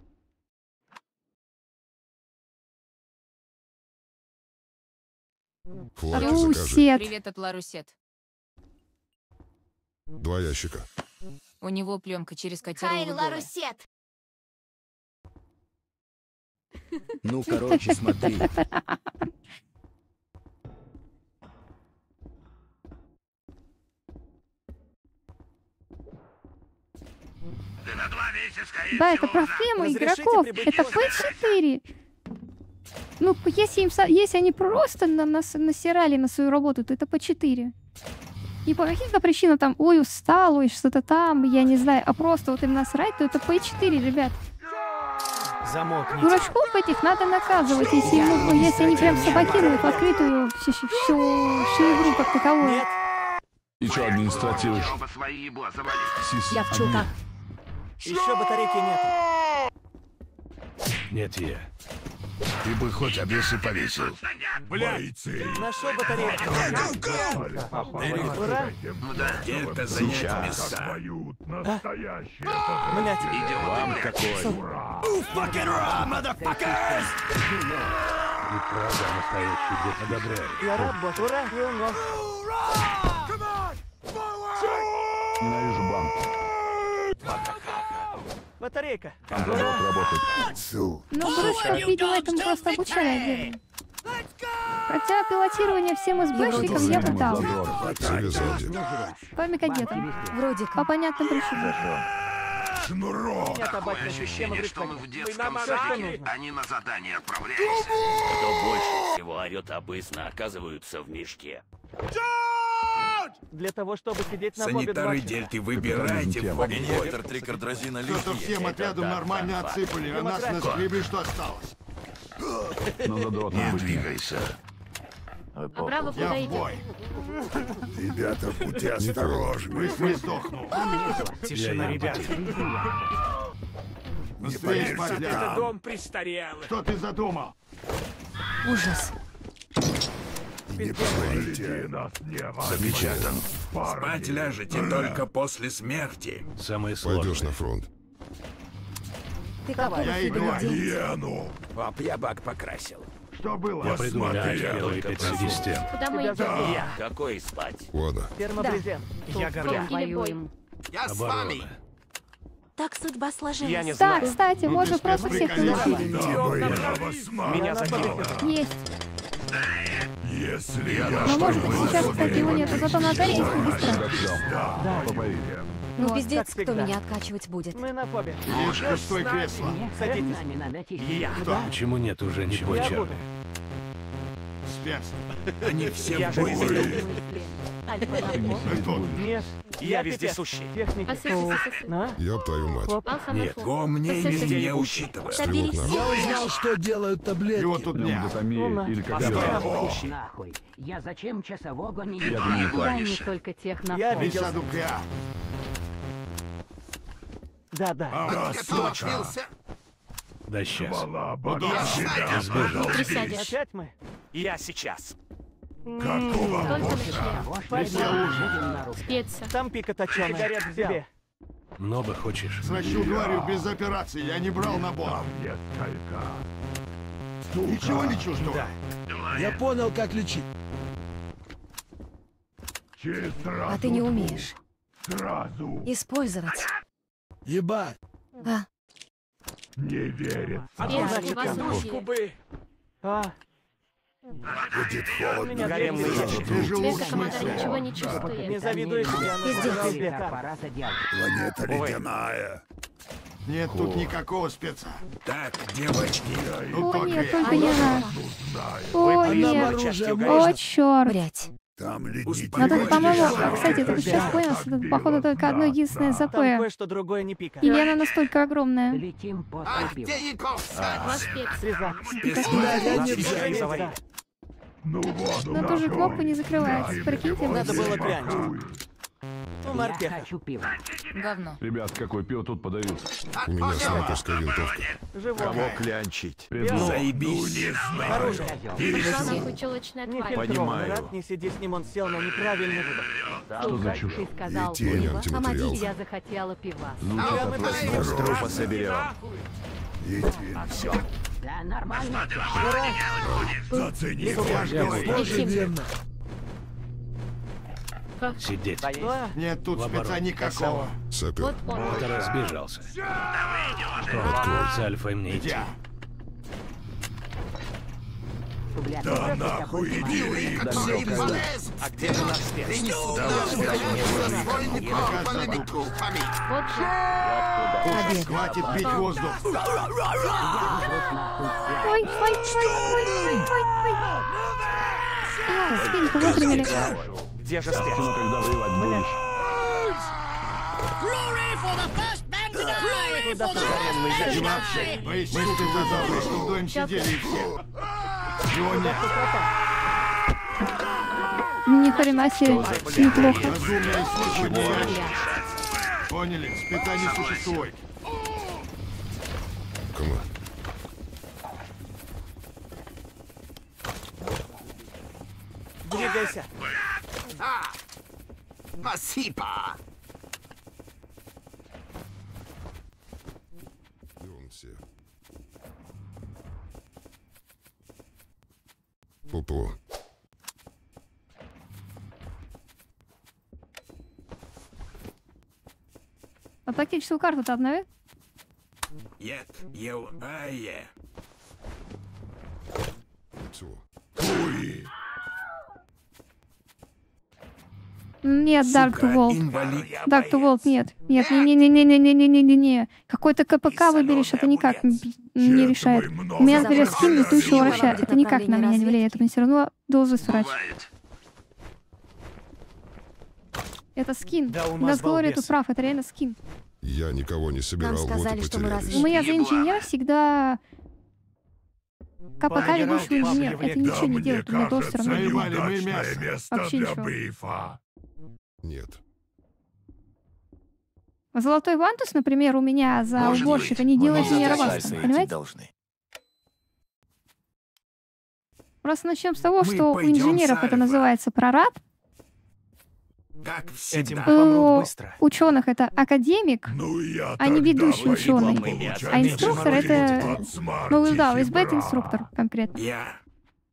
Флаг Русет. закажи. Привет от Ларусет. 2 ящика. У него пленка через котяру Хайль Выгула. Ларусет. Ну, короче, смотри. Да, это проблема Разрешите игроков. прибыть Это поздно? P4. Ну, если они просто насирали на свою работу, то это P4. Не по каким-то причинам там, ой, устал, ой, что-то там, я не знаю, а просто вот им насрать, то это P4, ребят. Замолкните. Дурачков этих надо наказывать, если они прям собакируют в открытую всю игру как таковую. И что, административы? Я пчелка. Еще батарейки нет. Нет, я. Ты бы хоть обесы повесил. Бойцы! Нашел батарейку. Ура! Где-то занять места. Блять. Вам какой? И правда, настоящий дед одобряет. Я работаю. Ура! Вы у нас. Ненавижу банк. Батарейка. Антидот работает. Ну, дурачков, видимо, этому просто обучают. Хотя пилотирование всем СБшникам я бы дал. Тебе сзади. По мегагетам. Вроде По понятным причинам. Шнурок! Такое ощущение, что мы в детском Все, что садике, нужно. а не на задание отправляемся. Кто больше всего орет обычно, оказываются в мешке. Для того, чтобы сидеть на бобе 2 Санитары часа. Дельты, выбирайте в бой. Инъектор трикардразина Что-то всем отрядом нормально отсыпали, а нас наскребли, что осталось. Надо дрот Не быть. двигайся. А Браво Я куда в идет? бой. Ребята, будьте осторожны. Быстро сдохну. Тишина, ребят. Быстрее, Спадля. Это дом престарелых. Что ты задумал? Ужас. Не посмотрите. Запечатан. Спать ляжете только после смерти. Самое Пойдешь на сложное. фронт. Ты какого Я фига играю. делаешь? Оп, я бак покрасил. Что было? Я придумаю первые 5 систем. Куда мы идем? Какой спать? Ладно. Термобрезент. Я горя. Или бой? Я Оборона. Так судьба сложилась. Я не Да, знаю. кстати, можно просто всех приручить. Меня забило. Есть. Если я Но может быть сейчас, кстати, его нету, зато на Дарье быстро. Ну, Вот. пиздец, как кто всегда. меня откачивать будет. Мы на бобе. Лишка, стой кресло. Садитесь. Я. Почему нет уже ничего Я черного? буду. Спец. Они все Я в же бой. Нет. Я пипец. вездесущий. Техники. Посыпь. На. Ёб твою мать. Нет. Го мнение не учитывая. Стрелок нахуй. Узнал, что делают таблетки. Его тут нет. Пневмотомия или как Нахуй. Я зачем часового не Я думаю, Дай мне видишь? только тех на Я фон. видел. Присяду я. Да. Точно. Да сейчас. Присядешь. Опять мы? Я сейчас. Только начали. Присел уже. Спеться. Там пика точеная. Горят в себе. Много хочешь? Сращу говорю, без операции. Я не брал набор. Ничего не чувствую. Я понял, как лечить. А ты не умеешь. Использовать. Ебать. А, Спеться. значит, Воздушье. Бы. А, Будет холодно. Гаремный ящик. Тяжело в Спеться командир смысле. ничего не чувствует. не завидую себе. Пиздец. Планета ледяная. Нет тут никакого спеца. Так, девочки. Ну, О, нет, только только не надо. О, нет. Частью О, горишь. черт. блять. там Ну ледник. тут, по-моему, кстати, я только сейчас понял, что тут, походу, только одно единственное Там ЗП. кое-что другое не пика. И она настолько огромная. Ваш спец. Заварить. Но тоже кнопку не закрывается. Прикиньте, Надо было прянуть. Морпеха. хочу пива. Говно. Ребят, какое пиво тут подают? У меня снайперская винтовка. Живого. Клянчить? Предлог. Заебись. Нахуй челочная тварь. Понимаю. Рад, не сиди с ним, он сел на неправильный выбор. Что за чушь? Ты сказал Тень пиво, антиматериал. я захотела пива. С трупа соберем. А все. Да, нормально. Зацени Тоже верно. Сидеть. Нет тут спеца никакого. Сапер. Вот и разбежался. С Альфой мне идти. Да нахуй иди, А где же наш спец? Вот же. Хватит пить воздух. Ой, ой, ой, ой, ой, ой. Спинку выпрямили. Где же спец? Ну, когда воевать будешь? Поясни, ты задал, что в доме сидели и все. Его нет. Ни хрена себе, неплохо. Разумные службы не поняли, спеца не существует. Команд. Двигайся. Спасибо. И он все. Пупу. А тактическую карту-то обнови? Нет, ае. Нет, Dark to Vault. Инвалид. Dark to Vault нет. Нет, не-не-не-не-не-не-не-не. Какой-то КПК выберешь, это никак не решает. У меня, например, скин летущего врача. Это никак на меня не влияет. Он все равно должен врач. Это скин. Даст Глория тут прав, это реально скин. Я никого не собирал, вот сказали, и что мы потерялись. У меня за инженера всегда КПК ведущего инженер. Это ничего не делает, у меня тоже все равно. Заебали мы мясо. Вообще ничего. Нет. Золотой вантус, например, у меня за уборщика не делает мне рабство, понимаете? Просто начнем с того, Мы что у пойдем инженеров с это Альфа. называется прораб, Как Этим всегда. помрут быстро. ученых это академик, а не ведущий ученый. А инструктор это, ну да, ОСБ инструктор конкретно. Я.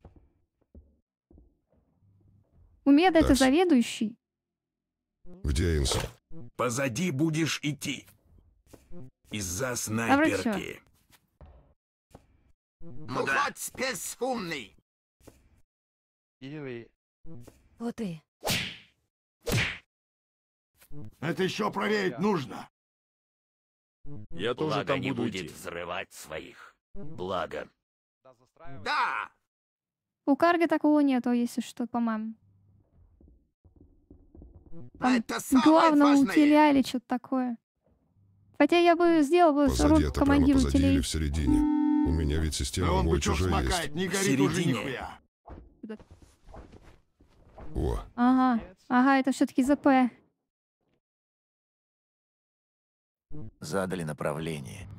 У Меда это Так. заведующий. Где Инс? Позади будешь идти. Из-за вроде снайперки. Ну вот спец умный. Или Вот ты. Это еще проверить нужно. Я тоже там не будет взрывать своих. Благо. Да. У Карга такого нету, если что, по-моему. Там Это самое главного важное. утиля или что-то такое. Хотя я бы сделал бы Позади роль это прямо командира позади или утилей. в середине? У меня ведь Да система он мой бычок чужой есть. смакает, не В горит уже середине. нихуя. О, Ага, ага, это все-таки ЗП. Задали направление.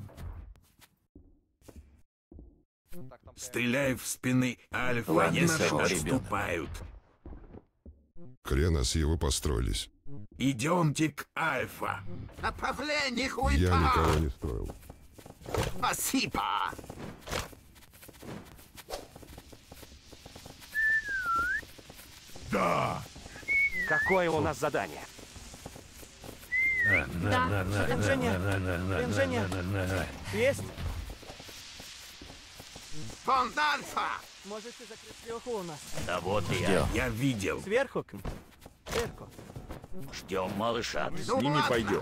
Стреляй в спины. Альфа Ладно, не село, ребята. отступают. Креносы его построились. Идемте к Альфа. Направление Я хуета. никого не строил. Спасибо. Да. Какое у нас задание? Есть? Фонд Альфа. Можете закрыть сверху у нас. Да вот и я. Я видел. Сверху? Сверху. Ждем малыша. С ними пойдем.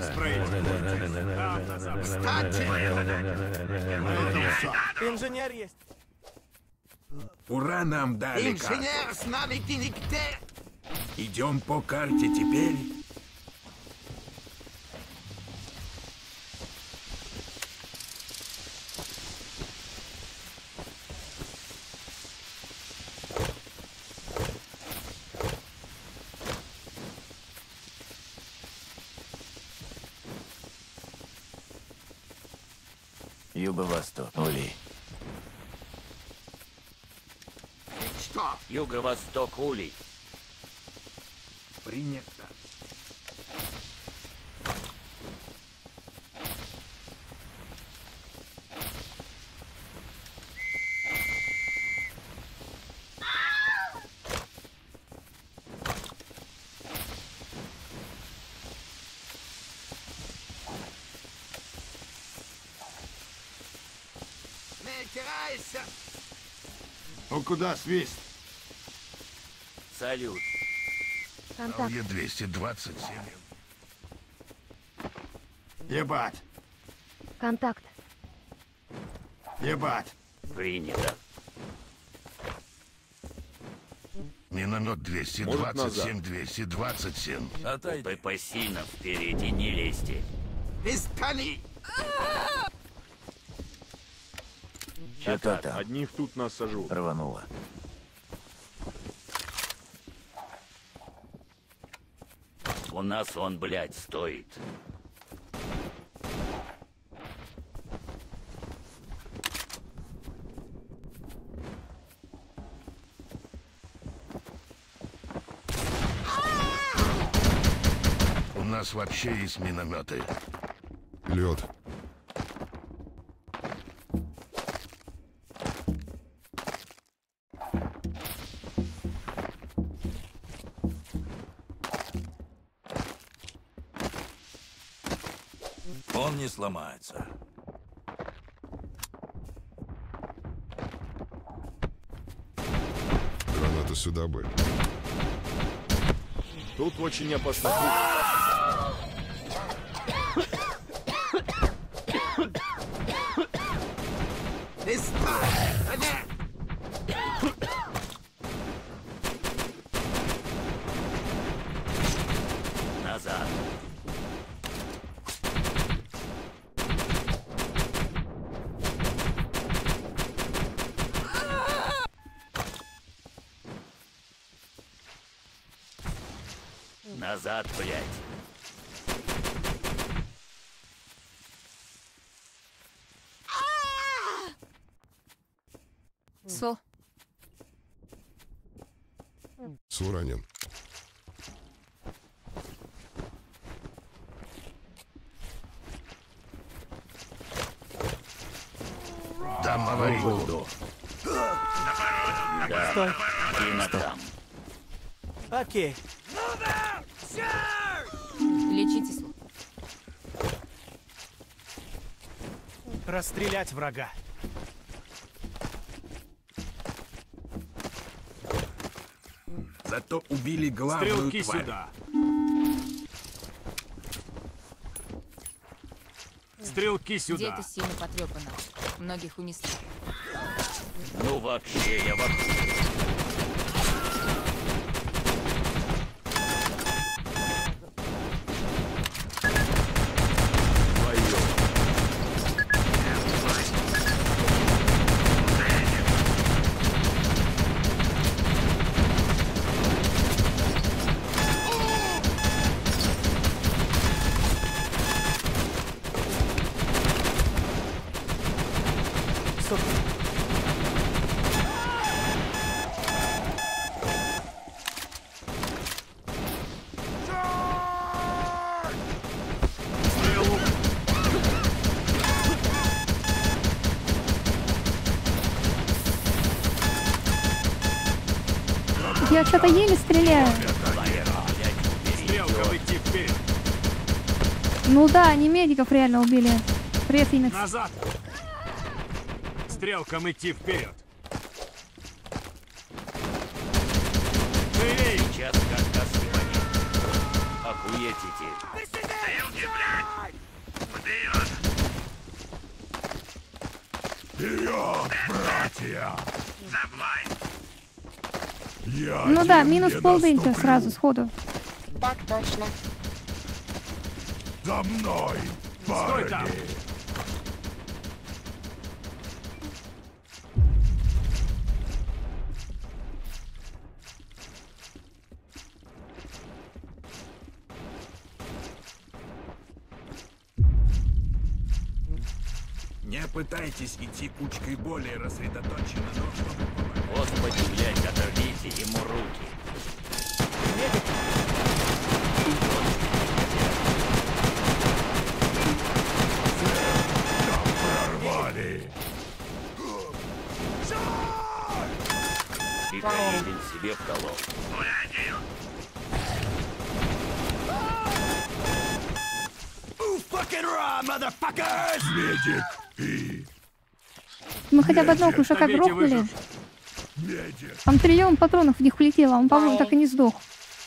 Инженер есть. Ура, нам дали карту. Инженер с нами ты нигде. Идем по карте теперь. Юго-восток. Улей. Юго-восток улей. Принято. Ну куда свист? Салют. Контакт. 227. Ебать. Контакт. Ебать. Принято. Миномет 227, 227. Отойди. Пассивно впереди не лезьте. Пистани! Что там? Одних тут нас сажу. Рвануло. У нас он, блядь, стоит. У нас вообще есть минометы. Лед. Он не сломается. Граната сюда бы. Тут очень опасно. Назад. Назад, блядь. Со. Су ранен. Там аварийку. Да. Стой. Именно там. Окей. Лечитесь. Расстрелять врага. Зато убили главную Стрелки тварь. сюда. Стрелки Где сюда. это сильно потрепано? Многих унесли. Ну вообще я вообще. Я что-то еле стреляю. Стрелка идти вперед. Ну да, они медиков реально убили. Привет, Феникс. Назад. Стрелкам идти вперед. Сейчас как каскивание. Охуетите. Стрелки, блядь! Вперед! Вперед, братья! Забывай! Ну да, минус полбинта сразу, сходу. Так точно. За мной, Стой там. парни! Не пытайтесь идти кучкой более рассредоточенно, но чтобы... Господи, блядь, оторвите ему руки. Прорвали! И Каилин себе вколол. Медик и... Мы хотя бы одного Медик. кушака Добейте грохнули. выживших. Медик. Там триллион патронов в них влетело, а он, по-моему, так и не сдох.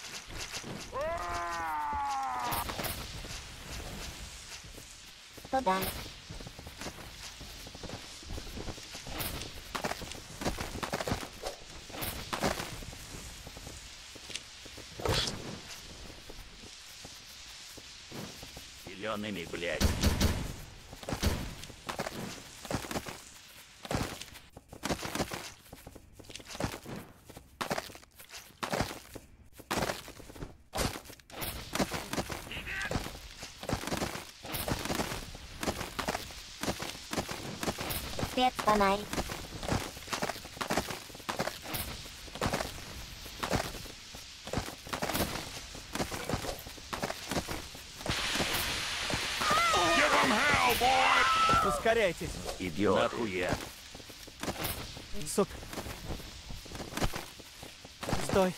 Туда. Зелеными, блядь. Спецфонарь. Ускоряйтесь. Идиоты. Нахуя? Сука. Стой.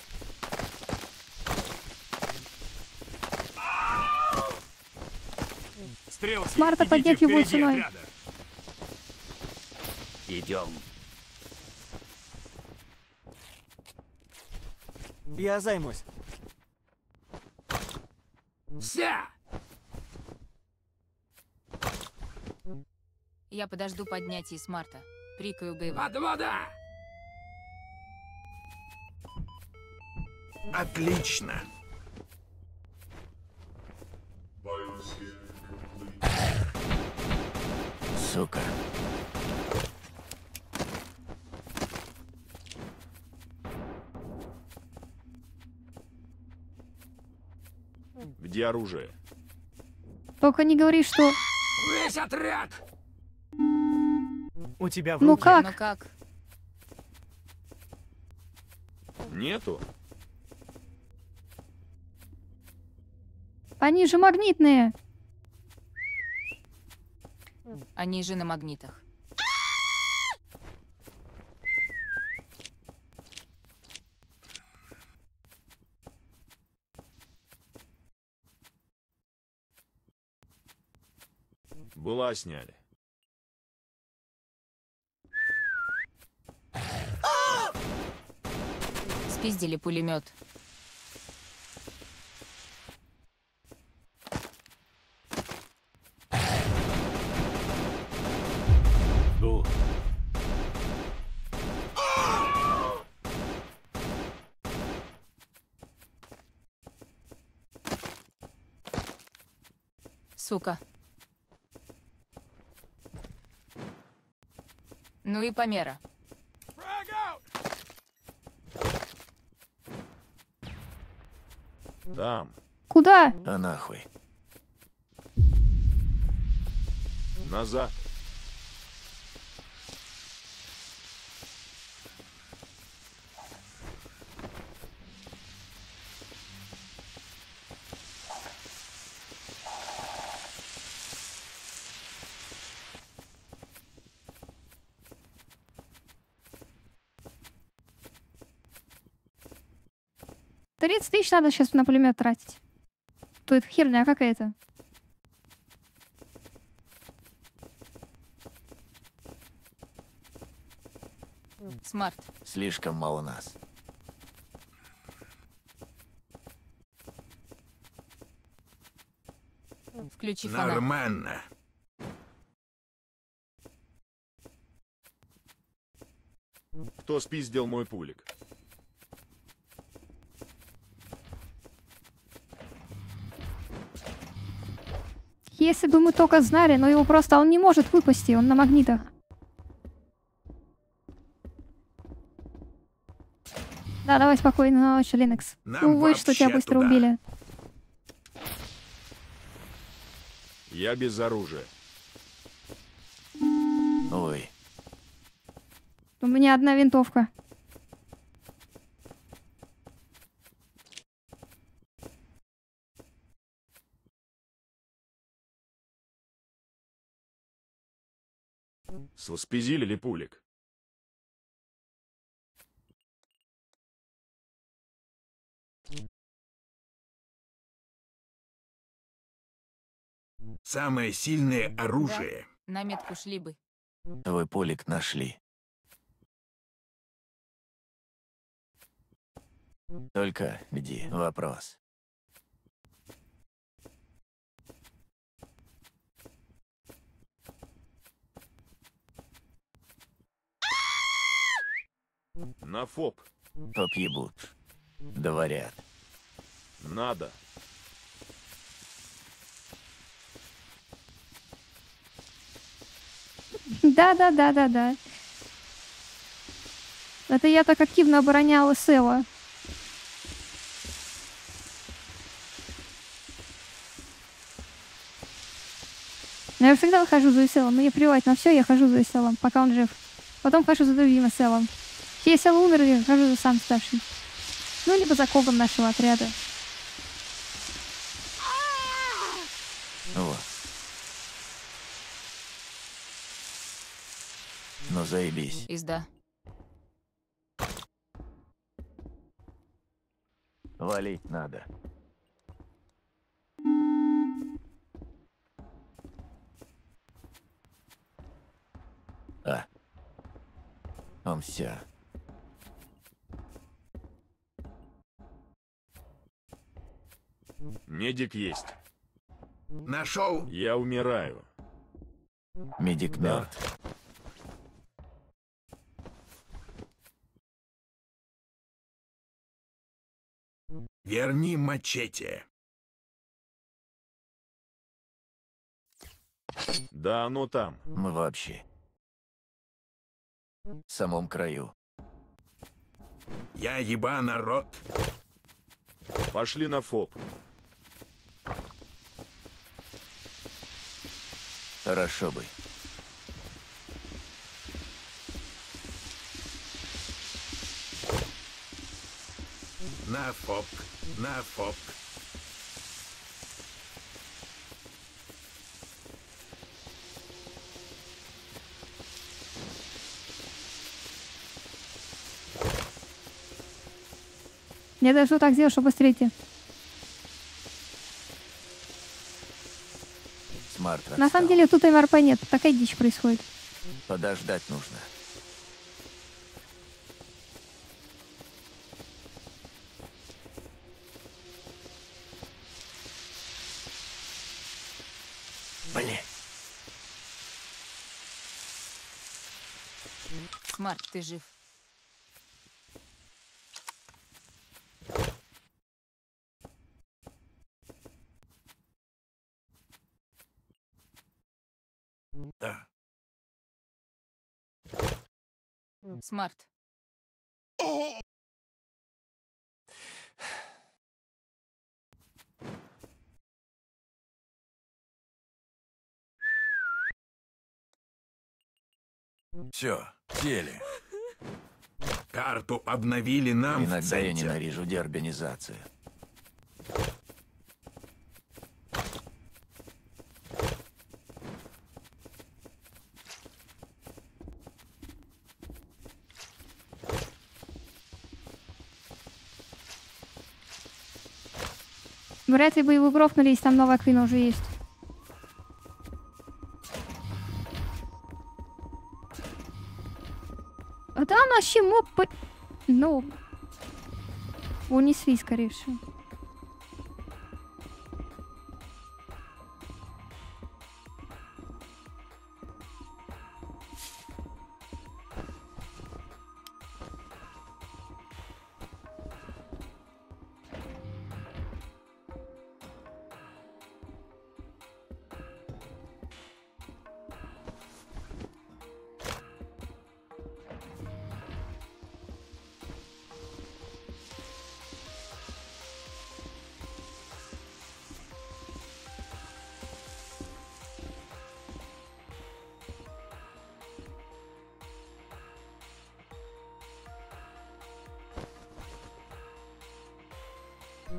Стрелки, Смарта идите поднять любой впереди ценой. отряда. Идем. Я займусь. Вся! Я подожду поднятия смарта. Прикаю боевым. Подвода! Отлично. Сука. Где оружие? Только не говори, что... Весь отряд! У тебя в Ну руке. как? Ну как? Нету? Они же магнитные. Они же на магнитах. Была сняли. Спиздили пулемет. Ду. Сука. Ну и помера. Там. Куда? А нахуй. Назад. $30 000 надо сейчас на пулемет тратить. То это херня какая-то. Смарт. Слишком мало нас. Включи фонарь. Нормально. Кто спиздил мой пулик? Если бы мы только знали, но его просто он не может выпасть, он на магнитах. Да, давай спокойной ночи, Линекс. Нам Увы, что тебя вообще быстро туда. убили. Я без оружия. Ой. У меня одна винтовка. Спиздили пулик? Самое сильное оружие. На метку шли бы. Твой пулик нашли. Только где вопрос? На ФОП. Топ ебут. Говорят. Надо. Да. Это я так активно обороняла Села. Но я всегда хожу за Селом. Мне плевать на все, я хожу за Селом, пока он жив. Потом хожу за другим Селом. Все Сел умер, я хожу за сам старшим. Ну, либо за когом нашего отряда. Вот. Ну заебись. Изда. Валить надо. А. Он все. Медик есть. Нашел. Я умираю. Медик мертв. Верни мачете. Да, оно там. Мы вообще. В самом краю. Я еба народ. Пошли на ФОП. Хорошо бы. На ФОП. На ФОП. Я даже вот так сделал, чтобы быстрее идти. Смарт На самом деле тут МРП нет. Такая дичь происходит. Подождать нужно. Блин. Смарт, ты жив. Да. Смарт. Все, сели. Карту обновили нам в Иногда я центре. ненавижу деорганизацию. Вряд ли бы его грохнули, если там новая Квина уже есть. А да, она вообще моб... Ну... Унесли, скорее всего.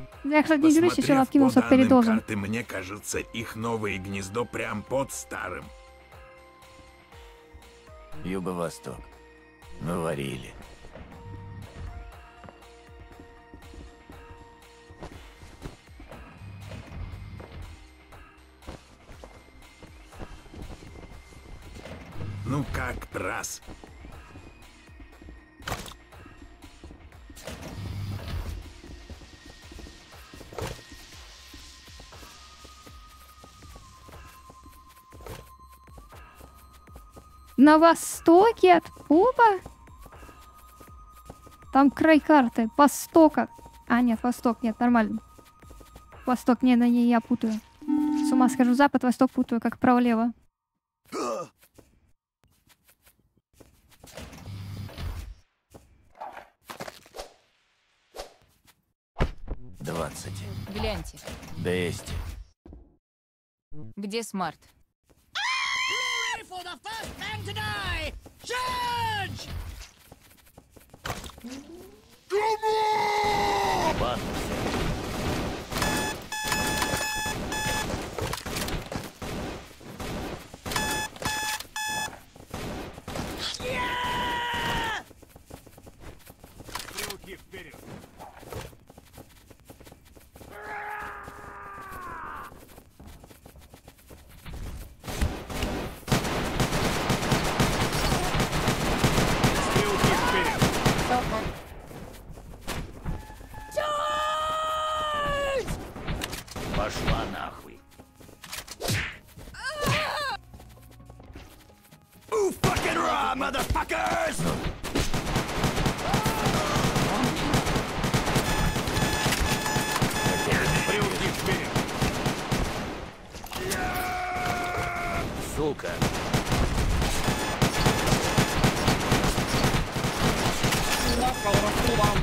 Я, кстати, не берусь, еще Посмотрев откинулся по от данным передоза. карты, мне кажется, их новое гнездо прям под старым. Юго-восток. Наварили. Ну как, раз. На востоке от Пуба? Там край карты. Востока. А, нет, восток. Нет, нормально. Восток. Не, я путаю. С ума схожу. Запад, восток путаю, как право-лево. Гляньте. 200. Где Смарт? Стрелки вперед. Стрелки вперед. Пошла нахуй. Who fucking wrong, motherfuckers? Стрелки вперед. Сука. Мягко и расстреляй.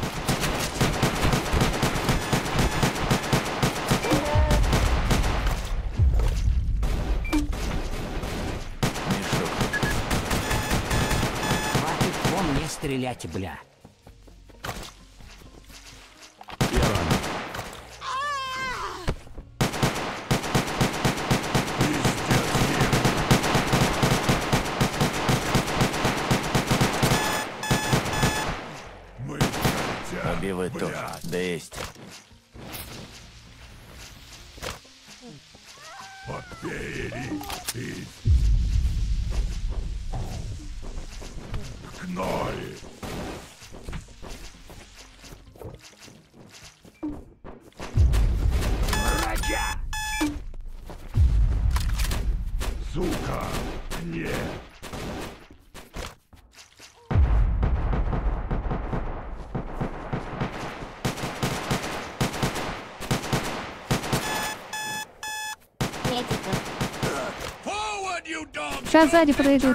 Хватит по мне стрелять, бля. Убивай тоже. 200. Попереди. Кной. Раджа! Сука, нет. Медика. Сейчас сзади подойдут.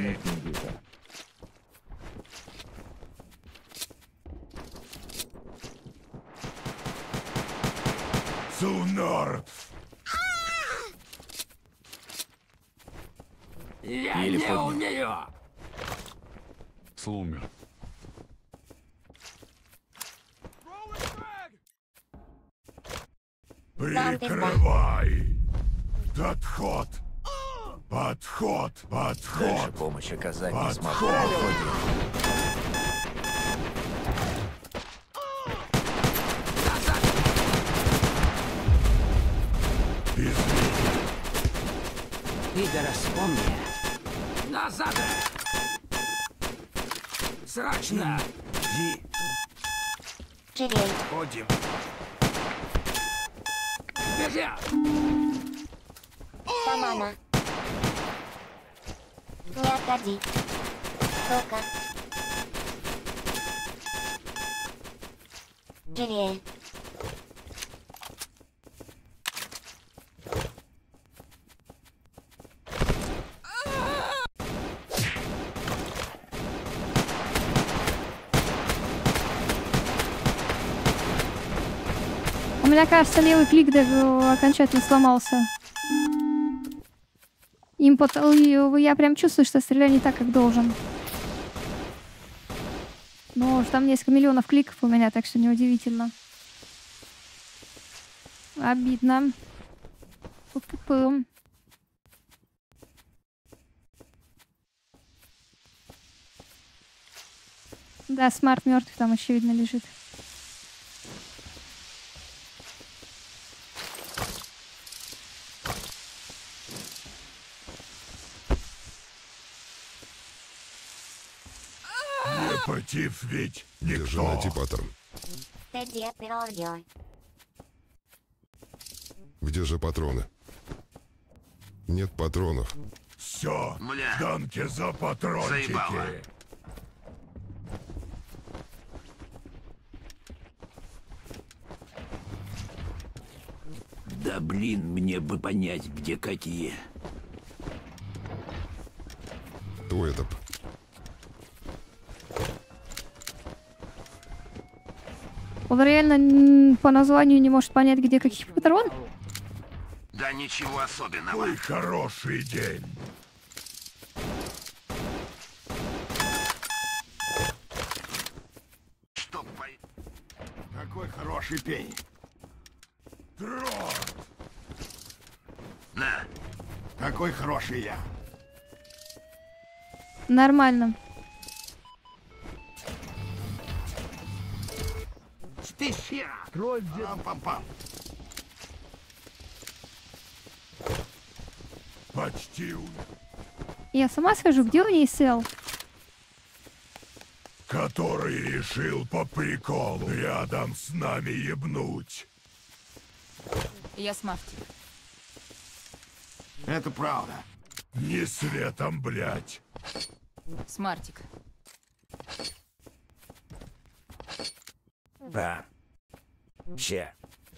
Сунор. Я Или не поднял. умею. Слумер. Прикрывай. Подход. Подход. Дальше Подход. помощь оказать не смогу. Подход. Уходи. Пидора, вспомни. Назад! Срочно! Иди. Живей. Ходим. Бежи! Шамана. Не отходи. Сока. Живее. У меня, кажется, левый клик окончательно сломался. Импот, я прям чувствую, что стреляю не так, как должен. Ну, там несколько миллионов кликов у меня, так что неудивительно. Обидно. Пу-пу-пу. Да, Смарт мертвый там очевидно лежит. Не против ведь никто. Держи найти паттерн. Где же патроны? Нет патронов. Все, Бля. данки за патрончики. Заебало. Да блин, мне бы понять, где какие. Кто это? Он реально по названию не может понять, где каких патрон. Да ничего особенного. Ой, хороший день. Чтоб по... Какой хороший пень. Трон. На. Какой хороший я. Нормально. Стихия. Пам-пам-пам. Почти. Я сама схожу, где у ней сел? Который решил по приколу рядом с нами ебнуть. Я с Марти. Это правда. Не светом, блядь. Смартик. Да. Че?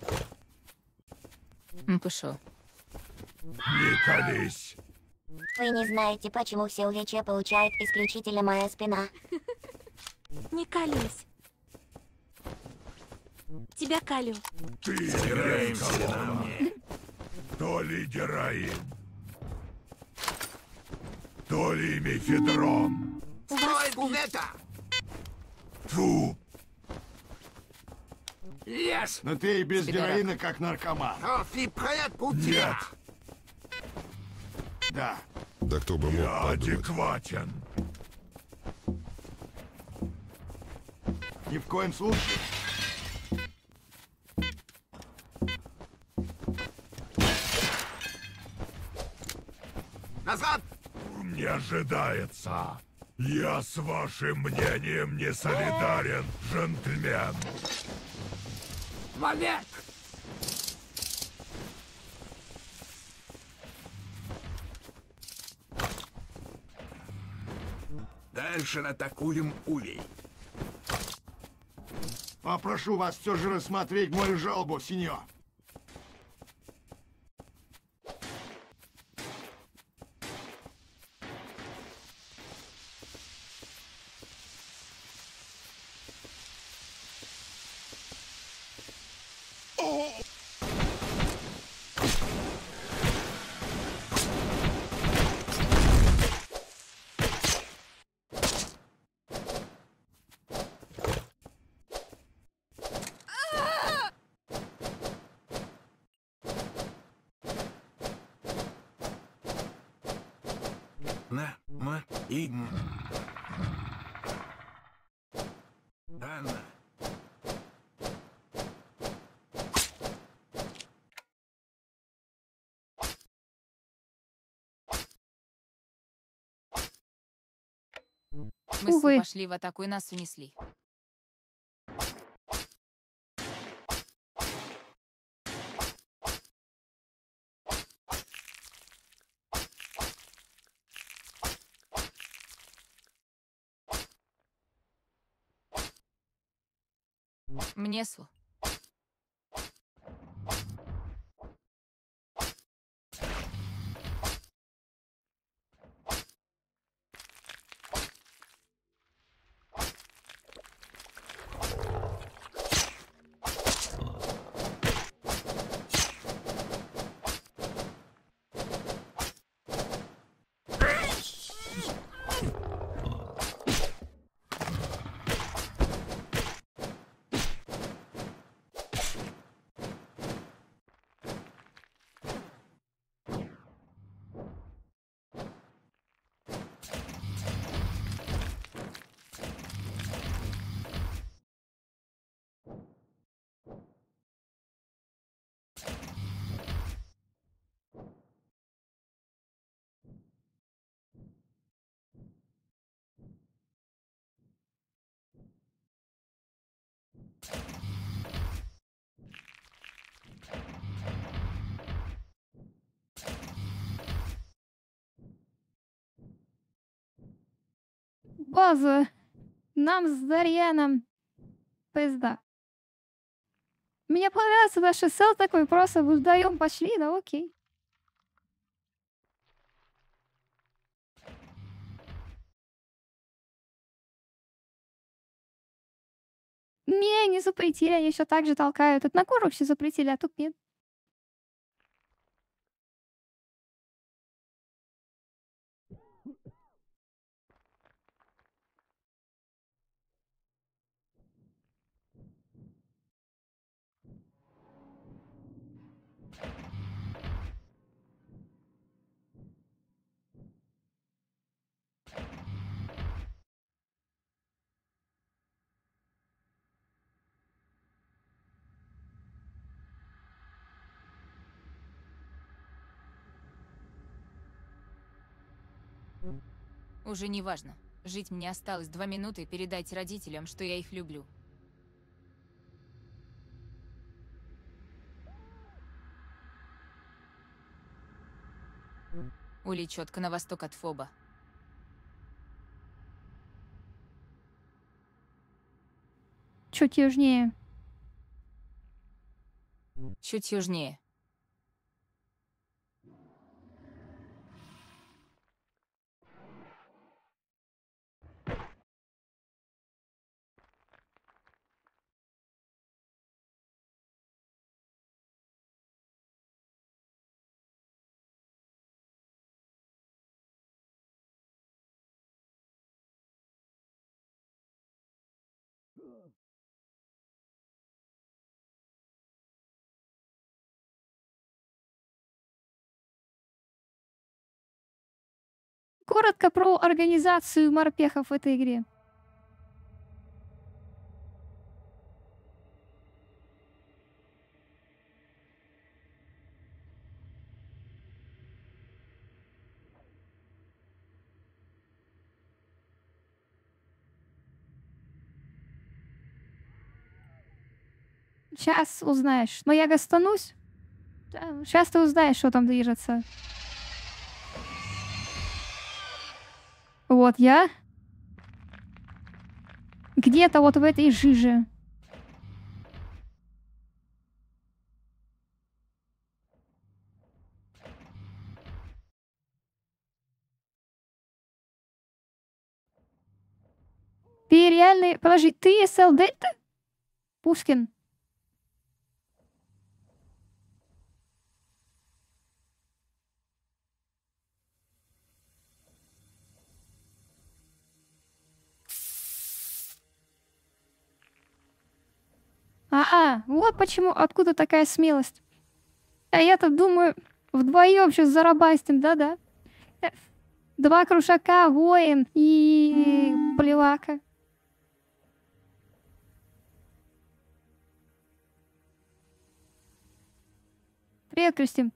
Пошел. Не колись. Вы не знаете, почему все увечья получает исключительно моя спина. Не колись. Тебя колю. Ты Собираемся на мне. То ли героин, то ли мефедрон. Стой, кувета! Фу. Yes! Но ты и без Пидорок. героина как наркоман. Oh, ты пред Нет. Да. Да кто бы мог Я подумать. адекватен. Ни в коем случае. Назад! Не ожидается. Я с вашим мнением не солидарен, джентльмен. Вовек! Дальше атакуем улей. Попрошу вас все же рассмотреть мою жалобу, сеньор. На, ма, и... Да, на. Мы Увы. пошли в атаку и нас унесли. Мнесу. база. Нам с Дарьяном пизда. Мне понравился наш сел такой, просто вдаем пошли, да окей. Не запретили, они все так же толкают. Тут на куру все запретили, а тут нет. Уже не важно. Жить мне осталось 2 минуты, передайте родителям, что я их люблю. Ули четко на восток от Фоба. Чуть южнее. Чуть южнее. Коротко про организацию морпехов в этой игре. Сейчас узнаешь. Но я гастанусь. Сейчас ты узнаешь, что там движется. Вот я. Где-то вот в этой жиже. Ты реальный... Подожди, ты СЛ Дельта? Пушкин. Вот почему, откуда такая смелость. А я-то думаю, вдвоем сейчас зарабастим, да-да. 2 крушака, воин и плевака. Привет, Кристин.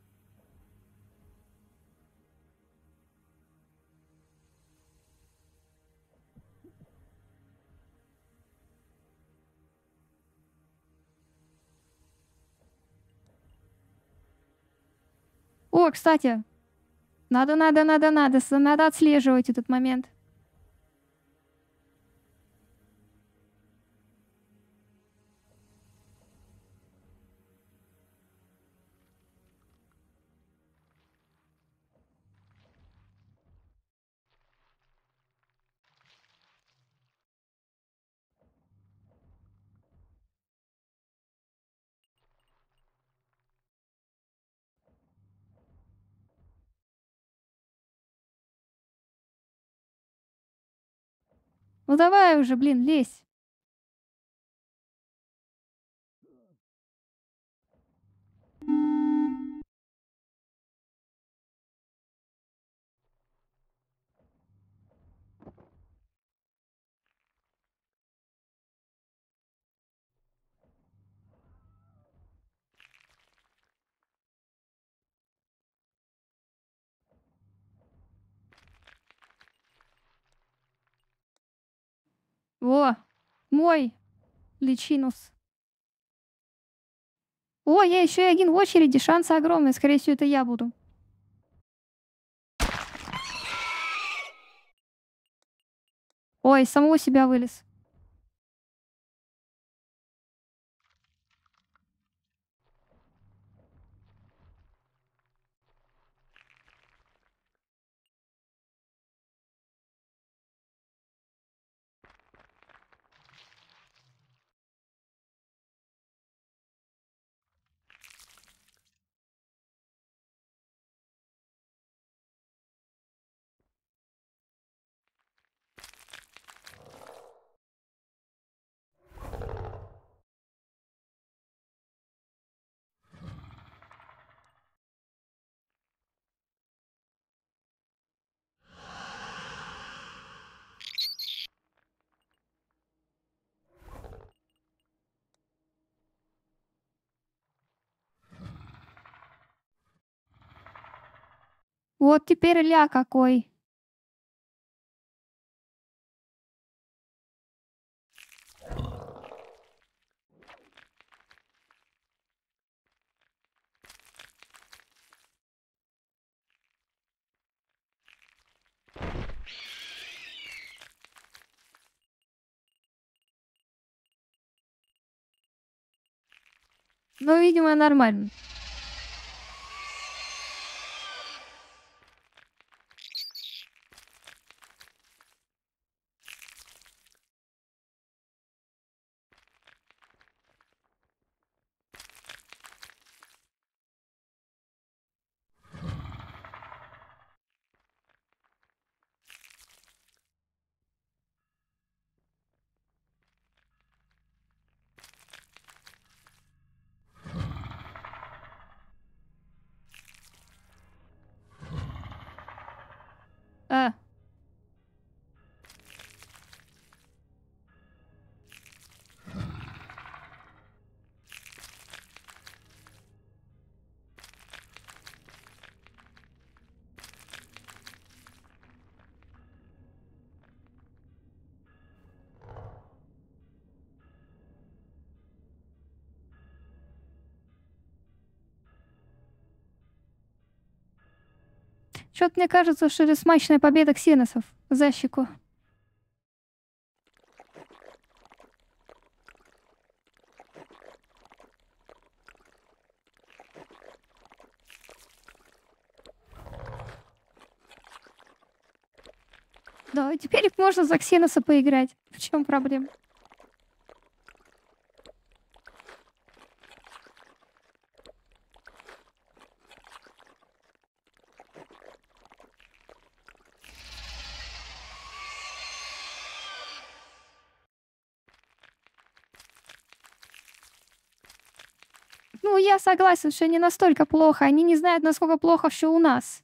О, кстати, надо отслеживать этот момент. Ну давай уже, блин, лезь. О, мой личинус. О, я еще и один в очереди, шансы огромные. Скорее всего, это я буду. Ой, из самого себя вылез. Вот теперь ля какой. Ну, видимо, нормально. А. Что-то мне кажется, что это смачная победа ксеносов за щеку. Да, теперь можно за ксеноса поиграть. В чем проблема? Ну, я согласен, что не настолько плохо. Они не знают, насколько плохо все у нас.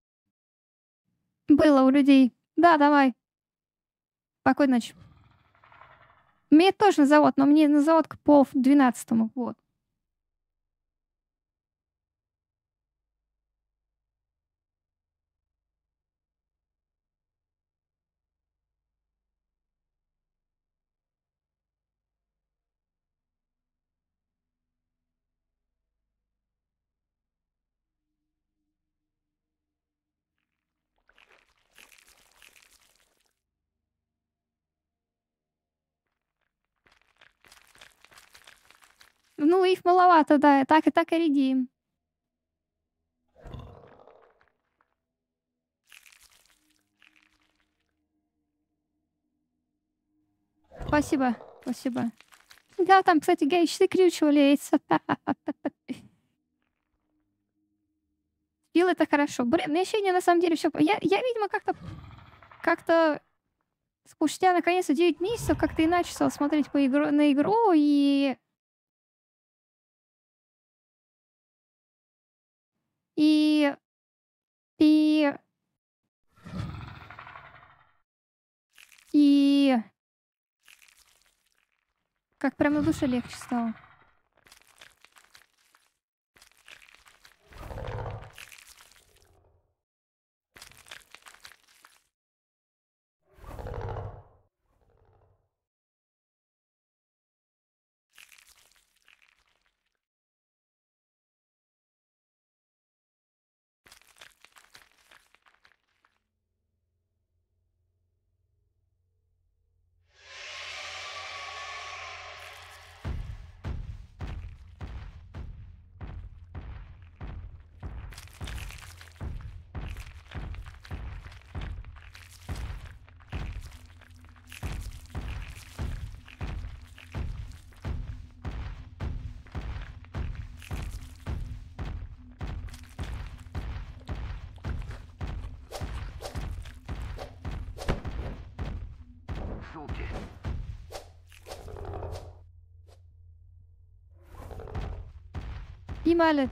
Было у людей. Да, давай. Спокойной ночи. Мне тоже на завод, но мне на завод к 11:30. Вот. Ну, их маловато, да, и так и редим. Спасибо, спасибо. Да, там, кстати, гаечный ключ валяется. Пил это хорошо. Блин, на ощущение на самом деле все. Я, видимо, как-то спустя наконец-то 9 месяцев как-то иначе стал смотреть на игру и и как прям на душе легче стало. снимали.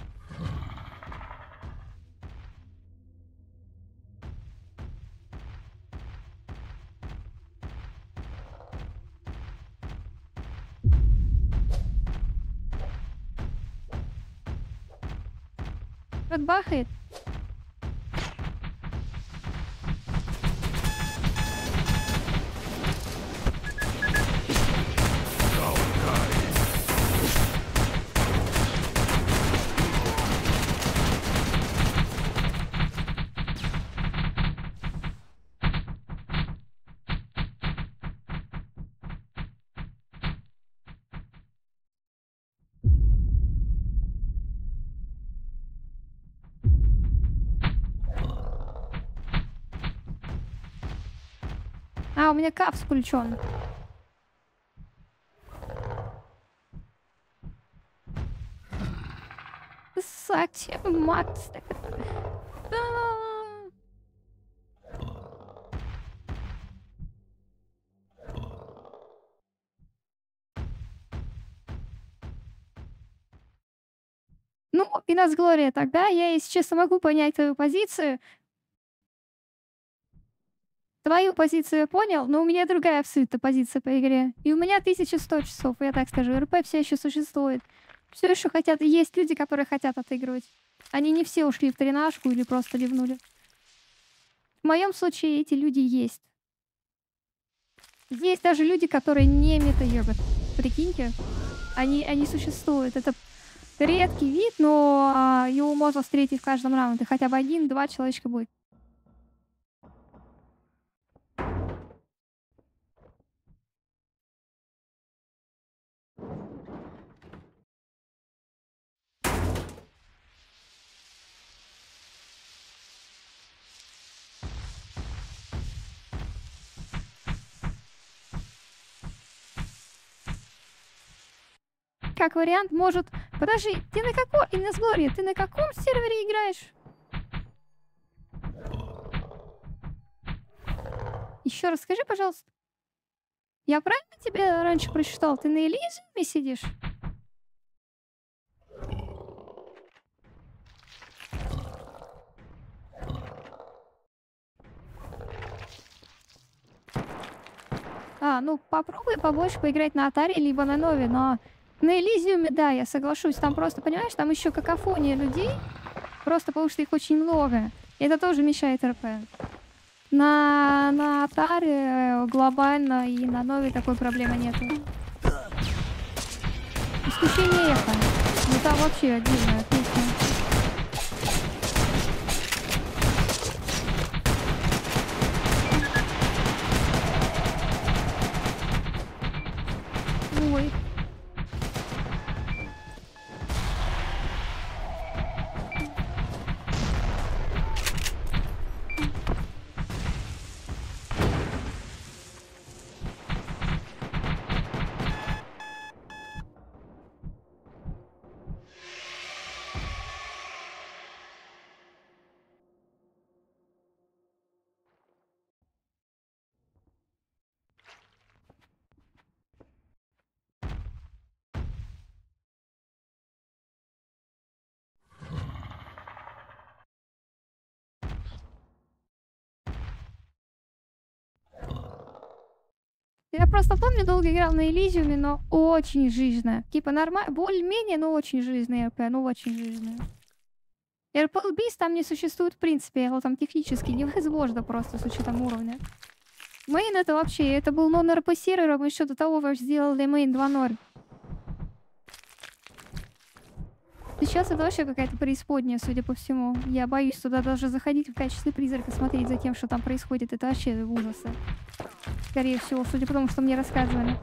Рот бахает. А, у меня капс включен. Зачем, Макс? Ну, и нас Глория тогда. Я, если честно, могу понять твою позицию. Твою позицию я понял, но у меня другая абсолютно позиция по игре. И у меня 1100 часов, я так скажу. РП все еще существует. Все еще хотят... Есть люди, которые хотят отыгрывать. Они не все ушли в тренажку или просто ливнули. В моем случае эти люди есть. Есть даже люди, которые не метаербят. Прикиньте. Они существуют. Это редкий вид, но его можно встретить в каждом раунде. Хотя бы 1-2 человечка будет. Как вариант, может... Подожди, ты на каком... Инесглория, ты на каком сервере играешь? Еще раз скажи, пожалуйста. Я правильно тебя раньше прочитал? Ты на Элизиуме сидишь? А, ну попробуй побольше поиграть на Атаре, либо на Нове, но... На Элизиуме, да, я соглашусь. Там просто, понимаешь, там еще какофония людей. Просто потому что их очень много. И это тоже мешает РП. На Атаре глобально и на Нове такой проблемы нету. Исключение эхо. Ну там вообще отдельная песня. Ой. Я просто помню, долго играл на Элизиуме, но очень жизненно. Типа нормально, более-менее, но очень жизненный РП, ну очень жизненный. РПЛБИС там не существует в принципе, его там технически невозможно просто с учетом уровня. Мейн это вообще, это был нон-РП сервер, мы еще до того сделали мейн 2.0. Сейчас это вообще какая-то преисподняя, судя по всему. Я боюсь туда даже заходить в качестве призрака, смотреть за тем, что там происходит. Это вообще ужасы. Скорее всего, судя по тому, что мне рассказывали.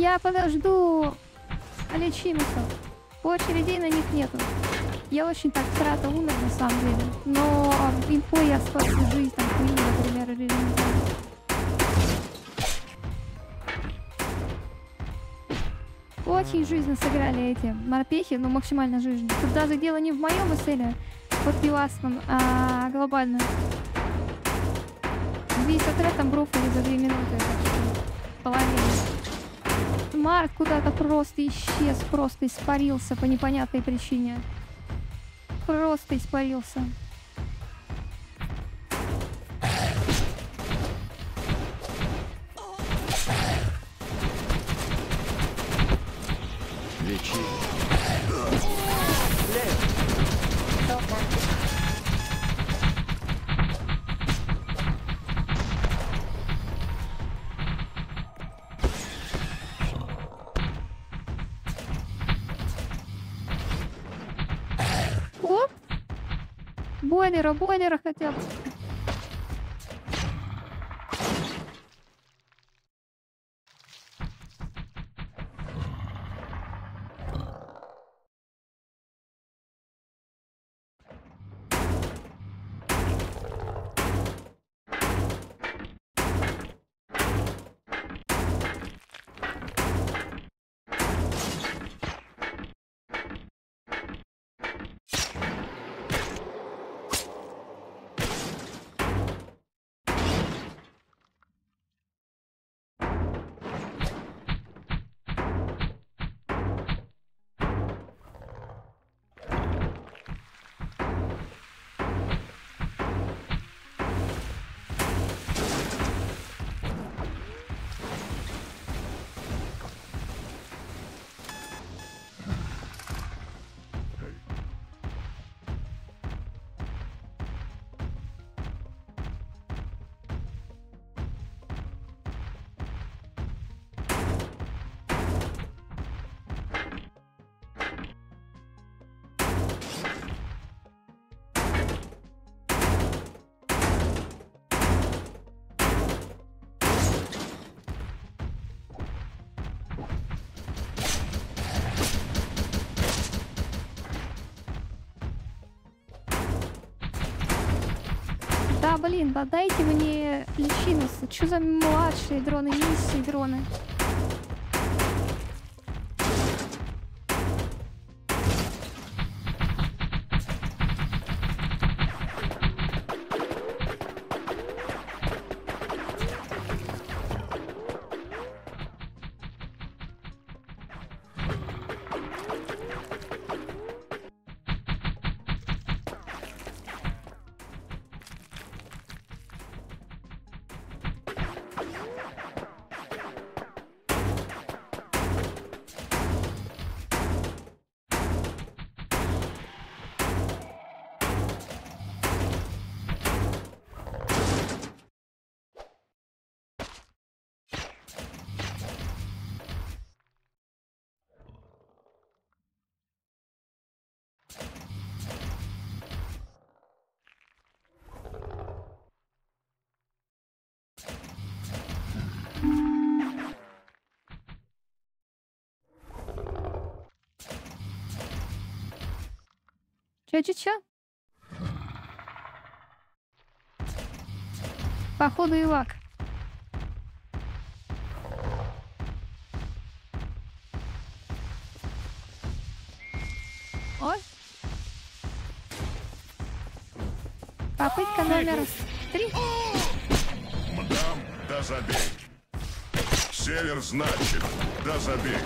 Я подожду лечимцев. Очередей на них нету. Я очень так срато умер на самом деле. Но инфой я спас жизнь, там, Куин, например, или не знаю. Очень жизненно сыграли эти морпехи, ну максимально жизненно. Тут даже дело не в моем эсселе под пивасом, а глобально. Весь отряд там бруфали за 2 минуты. Половину. Марк куда-то просто исчез, просто испарился по непонятной причине. Просто испарился. Лечи. Оп! Бойлера хотя бы. Да, блин, да дайте мне личинусы. Что за младшие дроны, низшие дроны? Чё? Походу и лак. Ой. Попытка номер 3. Мдам, да забей. Север, значит, да забей.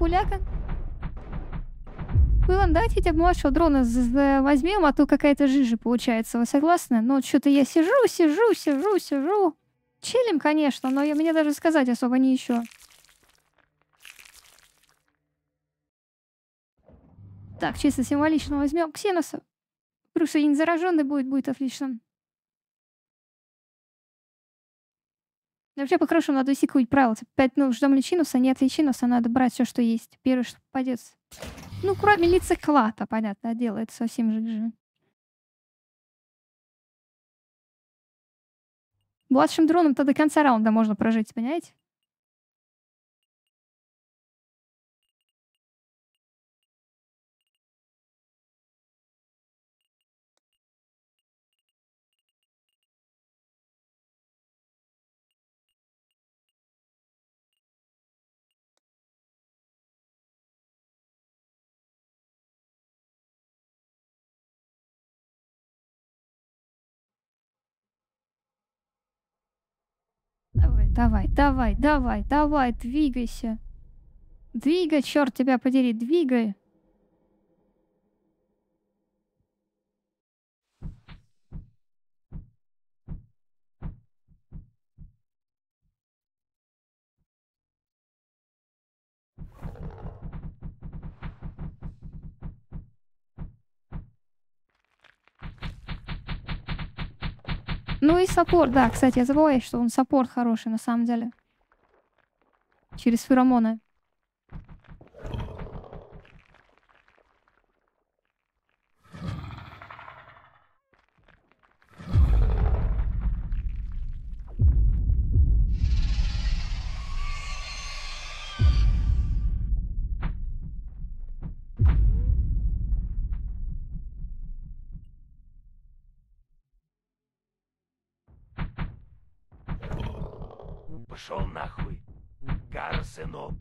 гуляка. Пылом, давайте хотя бы младшего дрона возьмем, а то какая-то жижа получается. Вы согласны? Ну, что-то я сижу. Чилим, конечно, но мне даже сказать особо не еще. Так, чисто символично возьмем Ксеноса. Просто не зараженный будет отлично. Вообще, по-хорошему, надо секуть правила. Опять, ждем личинуса, нет личинуса, надо брать все, что есть. Первое, что попадется. Ну, кроме лицеклата, понятно, делает совсем же. Младшим дроном-то до конца раунда можно прожить, понимаете? Давай, двигайся. Двигай, черт тебя подери, двигай. Ну и саппорт, да, кстати, я забываю, что он саппорт хороший на самом деле. Через феромоны. Пошел нахуй, Гар, сынок.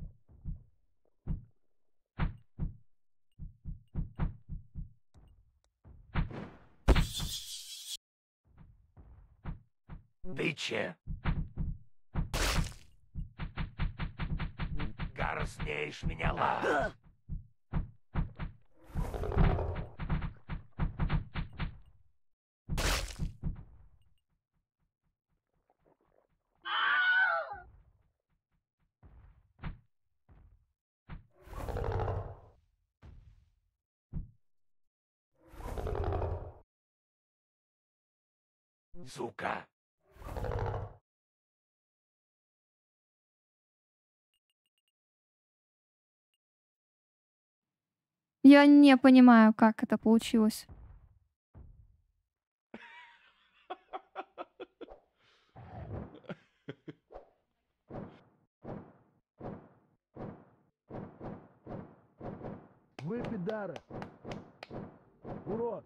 Ты че? Гар, смеешь меня лапать? Сука. Я не понимаю, как это получилось. Вы пидары. Урод.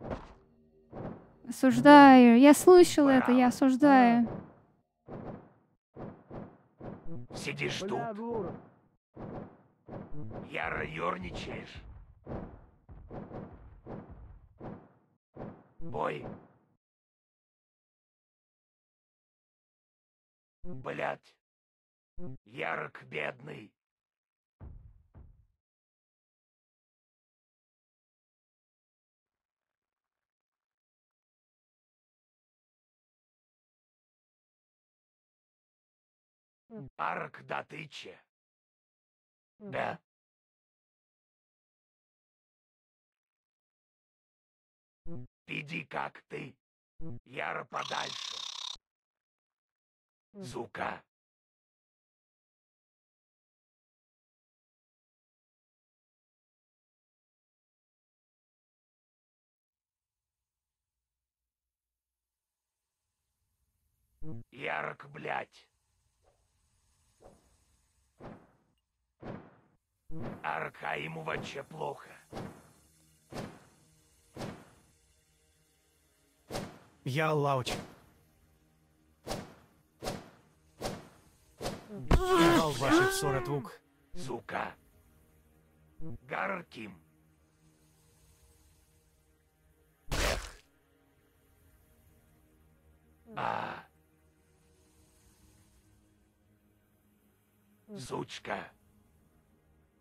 Осуждаю. Я слышал это, я осуждаю. Сидишь тут. Яро ёрничаешь. Бой. Блядь. Ярок бедный. Арк, да ты че? Да? Иди как ты. Яро подальше. Сука. Ярк, блядь. Арка ему вообще плохо. Я Лауч. Генерал ваших 40 лук. Сука. Гарким. Эх. А. Сучка.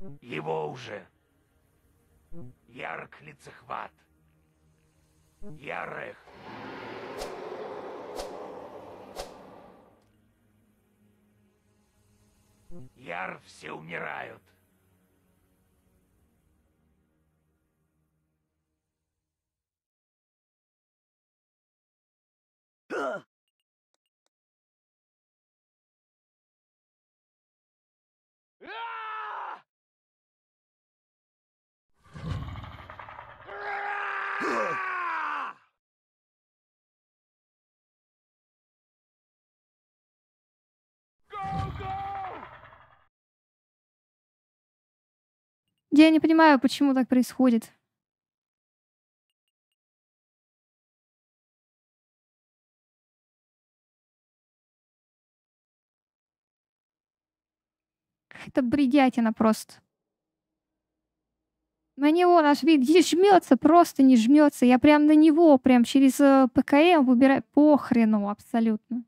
Его уже. Ярк лицехват. Ярех. Яр все умирают. Я не понимаю, почему так происходит. Это бредятина просто. На него наш вид не жмется, просто не жмется. Я прям на него, прям через ПКМ выбираю. Похрену абсолютно.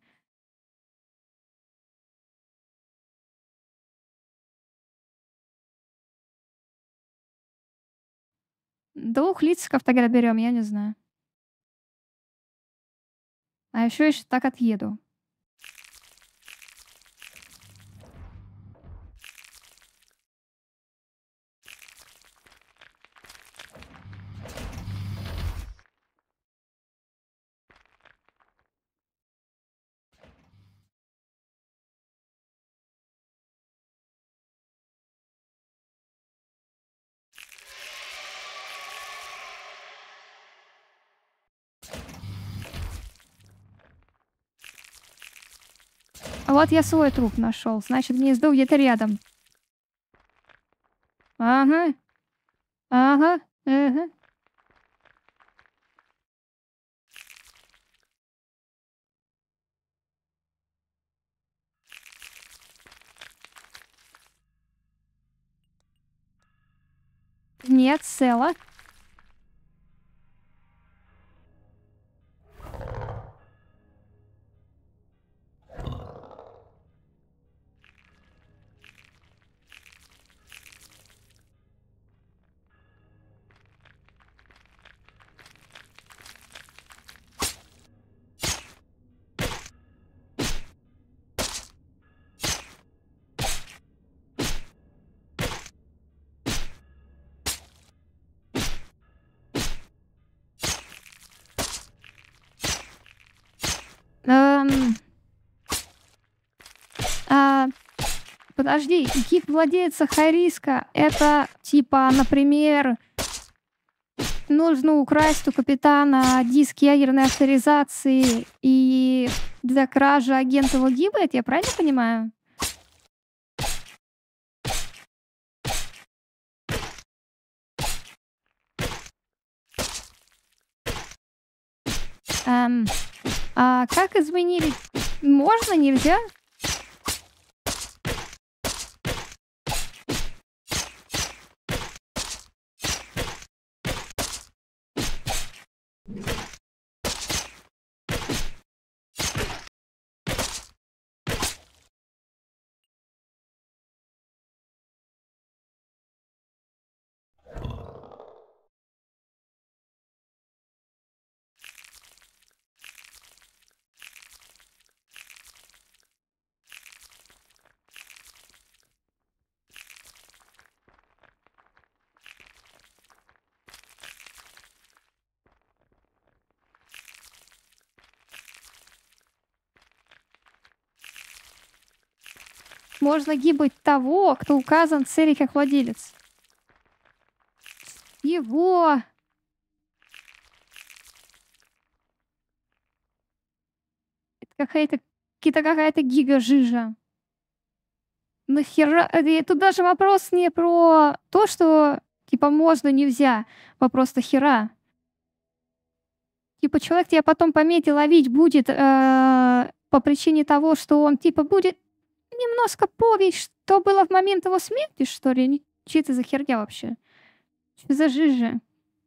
Двух лициков тогда берем, я не знаю. А еще так отъеду. А вот я свой труп нашел. Значит, гнездо где-то рядом. Ага. Ага. Ага. Нет, цело. Подожди, гиб владельца Хайриска — это типа, например, нужно украсть у капитана диск ядерной авторизации и для кражи агента его гибает, я правильно понимаю? А как изменили? Можно, нельзя? Можно гибать того, кто указан в цели как владелец. Его. Это какая-то гига-жижа. Нахера? Тут даже вопрос не про то, что типа можно, нельзя. Вопрос нахера. Типа человек тебя потом пометить, ловить будет по причине того, что он типа будет немножко помнить, что было в момент его смерти, что ли? Что это за херня вообще? Что за жижа?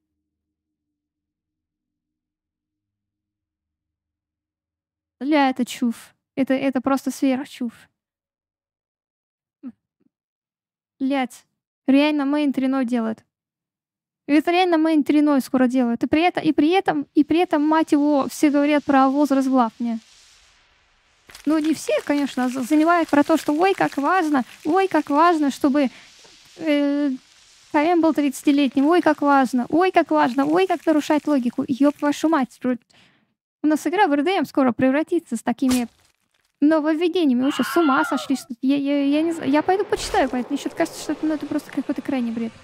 Бля, это чушь. Это просто сверхчушь. Блядь. Реально мейн 3.0 делает. Это реально мейн 3.0 скоро делают. И при этом, мать его, все говорят про возраст глав мне. Ну, не все, конечно, занимают про то, что ой, как важно, чтобы КМ был 30-летним, ой, как важно, ой, как нарушать логику. Ёб вашу мать. У нас игра в РДМ скоро превратится с такими нововведениями. Вы что, с ума сошли? Я не знаю. Я пойду почитаю, поэтому мне что-то кажется, что это просто какой-то крайний бред.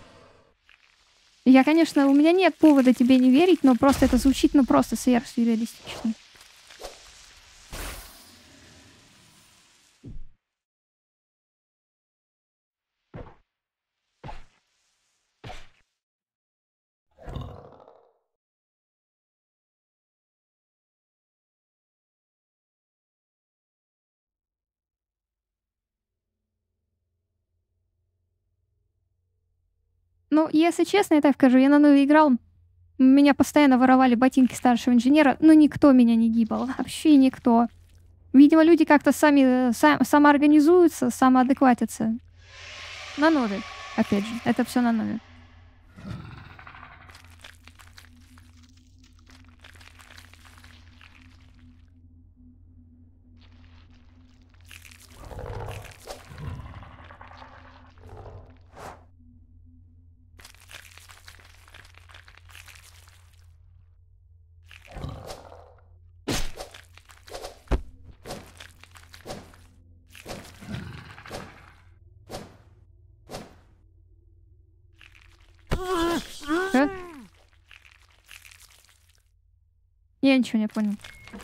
Я, конечно, у меня нет повода тебе не верить, но просто это звучит, ну, просто сверхсюрреалистично. Ну, если честно, я так скажу, я на Нове играл, меня постоянно воровали ботинки старшего инженера, но никто меня не гибал, вообще никто. Видимо, люди как-то самоорганизуются, самоадекватятся. На Нове, опять же, это все на Нове. Я ничего не понял.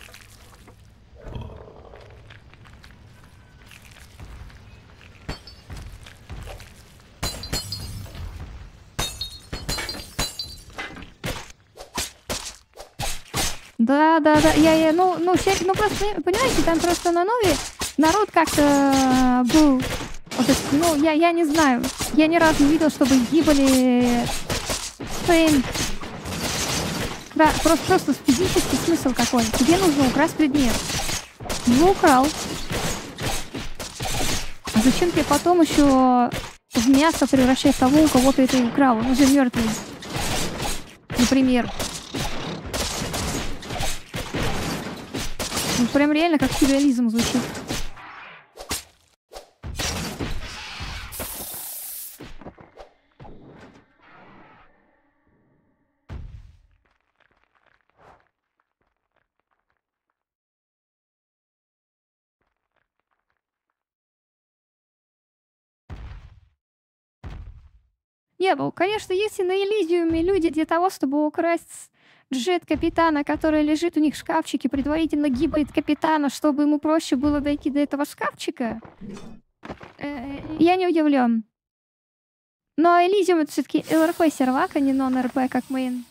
Да, ну, просто, понимаете, там просто на Нове народ как-то был, вот это, ну, я не знаю, я ни разу не видел, чтобы гибли Фейн. Да, просто физический смысл какой. Тебе нужно украсть предмет. Его украл. А зачем тебе потом еще в мясо превращать того, у кого ты это украл? Он уже мертвый. Например. Ну, прям реально как сюрреализм звучит. Не, ну, конечно, если на Элизиуме люди для того, чтобы украсть джет капитана, который лежит у них в шкафчике, предварительно гибает капитана, чтобы ему проще было дойти до этого шкафчика, я не удивлен. Но Элизиум это все-таки ЛРП-сервак, а не нон-РП как мейн.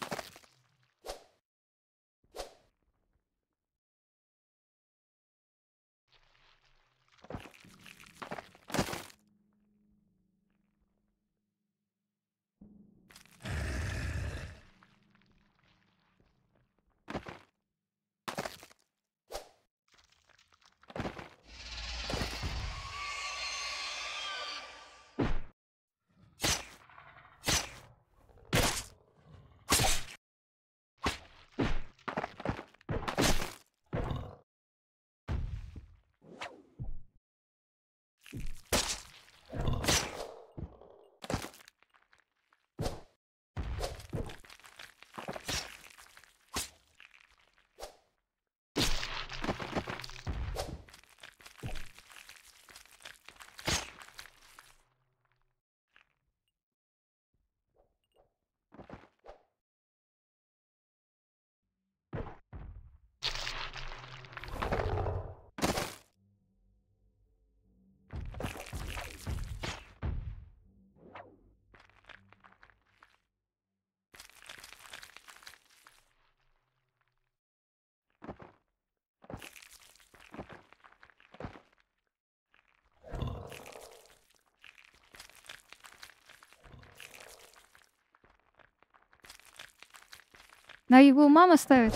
На его мама ставит.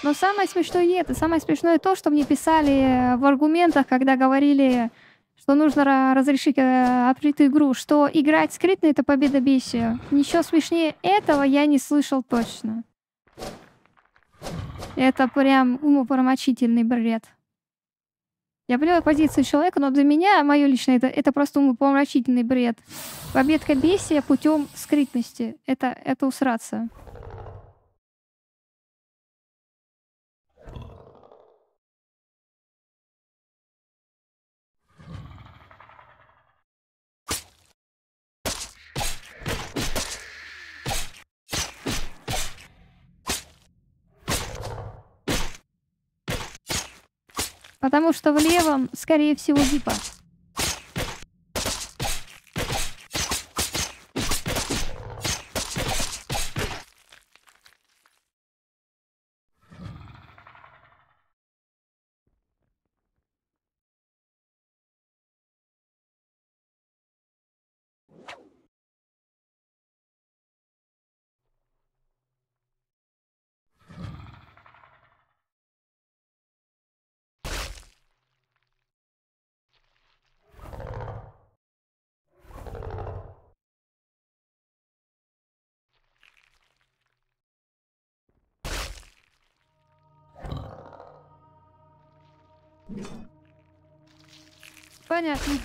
Но самое смешное не это. Самое смешное то, что мне писали в аргументах, когда говорили, что нужно разрешить открыть игру, что играть скрытно — это победа бесия. Ничего смешнее этого я не слышал точно. Это прям умопомрачительный бред. Я понимаю позицию человека, но для меня, мое личное, это просто умопомрачительный бред. Победка бесия путем скрытности. Это усраться. Потому что в левом, скорее всего, зипа. Понятно.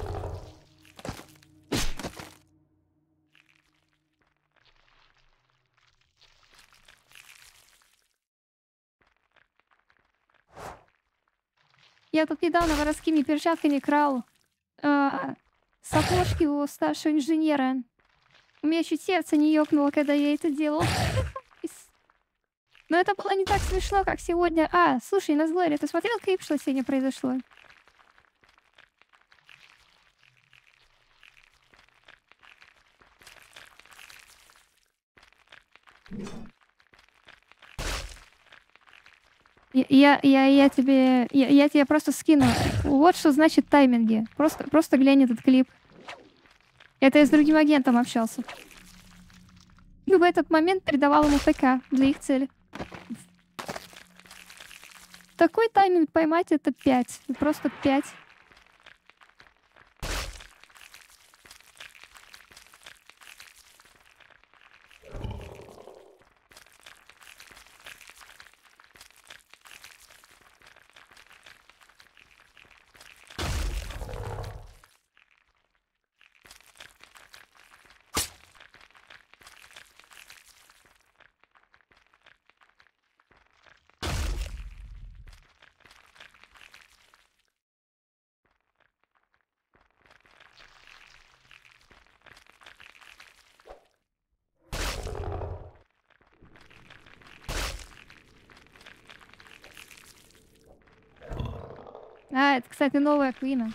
Я тут недавно воровскими перчатками крал сапожки у старшего инженера. У меня чуть сердце не ёкнуло, когда я это делал. Но это было не так смешно, как сегодня. Слушай, Назглэри, ты смотрел клип, что сегодня произошло? Я тебе просто скину. Вот что значит тайминги. Просто глянь этот клип. Это я с другим агентом общался. В этот момент передавал ему ПК для их цели. Такой тайминг поймать — это 5. Просто 5. Это, кстати, новая Квина.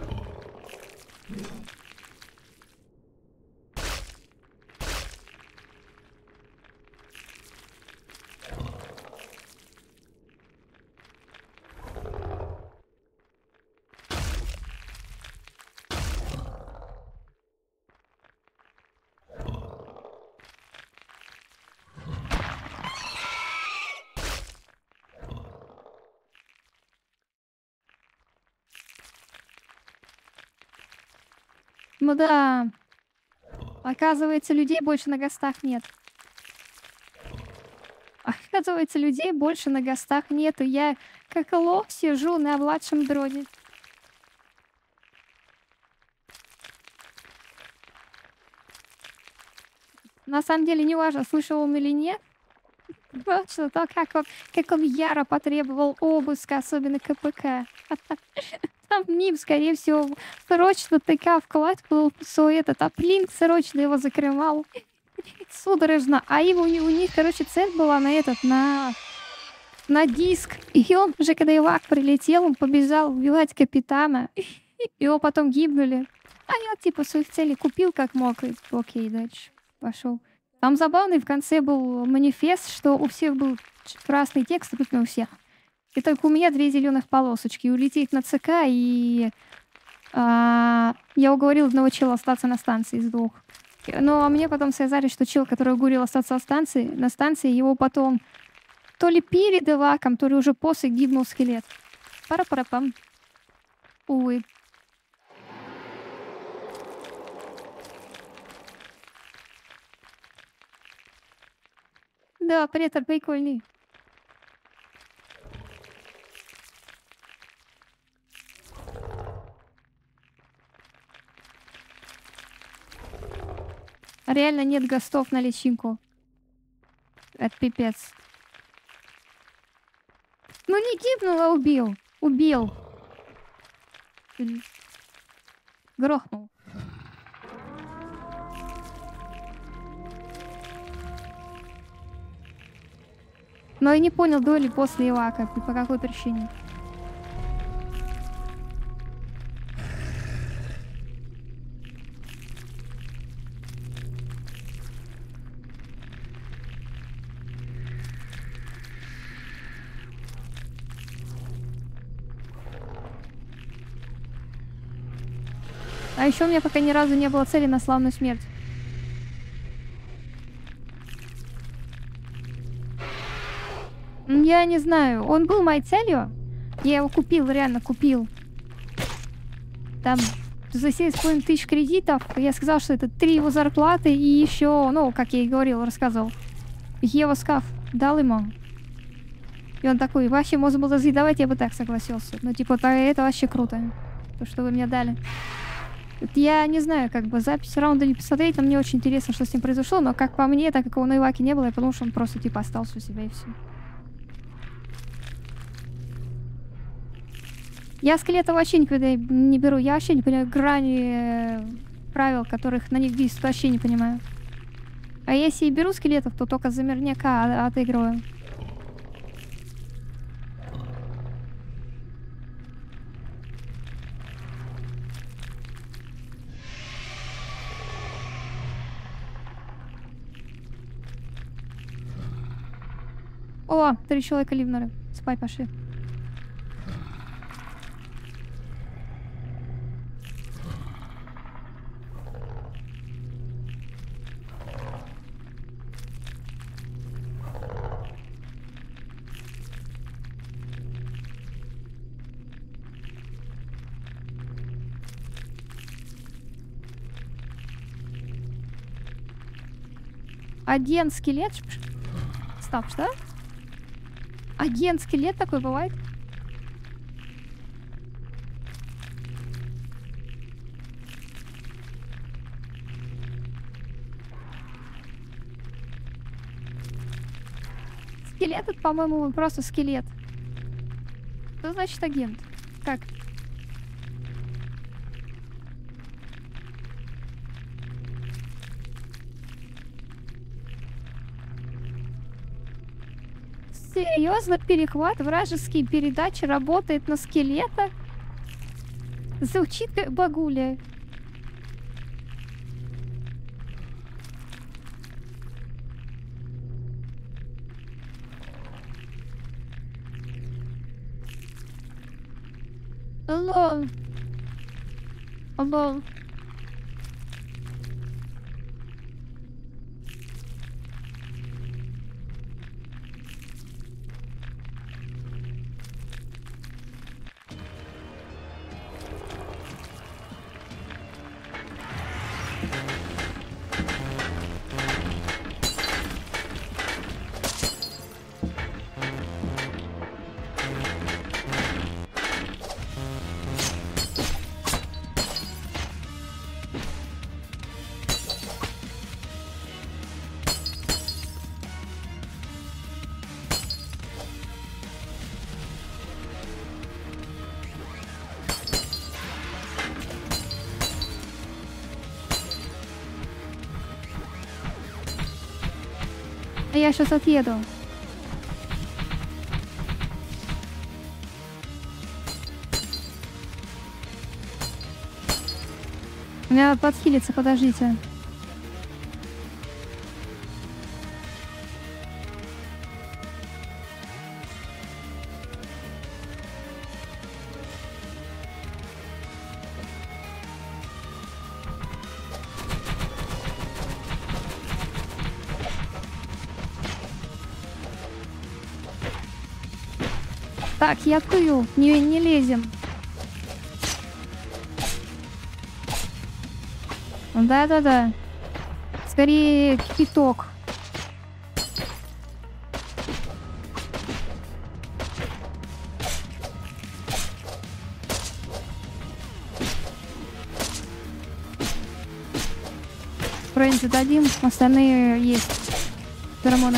Ну да. Оказывается, людей больше на гостах нет. Оказывается, людей больше на гостах нет. И я, как лох, сижу на младшем дроне. На самом деле, не важно, слышал он или нет. Просто то, как он яро потребовал обыска, особенно КПК. Там мим, скорее всего, срочно ТК вкладывал все это, а Плинк срочно его закрывал. Судорожно. А у них, короче, цель была на диск. И он уже, когда Ивак прилетел, он побежал убивать капитана. Его потом гибнули. А я, типа, своих целей купил как мог. И окей, дальше пошел. Там забавный в конце был манифест, что у всех был красный текст, абсолютно у всех. И только у меня 2 зеленых полосочки. Улететь на ЦК, и я уговорил одного чела остаться на станции из 2. Но мне потом сказали, что чел, который уговорил остаться на станции, его потом то ли перед Иваком, то ли уже после гибнул скелет. Пара-пара-пам. Увы. Да, претор прикольный. Реально нет гостов на личинку. Это пипец. Ну не гибнул, а убил. Убил. Грохнул. Но я не понял, до или после Ивака, и по какой причине. А еще у меня пока ни разу не было цели на славную смерть. Я не знаю, он был моей целью. Я его купил, реально купил. Там за 7,5 тысяч кредитов. Я сказал, что это 3 его зарплаты и еще, ну, как я и говорил, рассказывал. Его скаф дал ему. И он такой, вообще можно было сказать, давайте я бы так согласился. Ну, типа, это вообще круто. То, что вы мне дали. Я не знаю, как бы запись раунда не посмотреть, но мне очень интересно, что с ним произошло, но как по мне, так как его на Иваке не было, я подумал, что он просто типа остался у себя и все. Я скелетов вообще никогда не беру, я вообще не понимаю грани правил, которых на них действует, вообще не понимаю. А если и беру скелетов, то только за мирняка отыгрываю. О, 3 человека ливнули. Спать пошли. Агент скелет? Стоп, что? Агент скелет такой бывает? Скелет это, по-моему, просто скелет. Что значит агент? Как? Серьезно, перехват вражеские передачи работает на скелета? Звучит как багуля. Лол. Лол. Я сейчас отъеду. У меня подхилится, подождите. Так, я тыл. Не лезем. Да-да-да. Скорее кипяток. Фрэнзи дадим, остальные есть. Феромоны.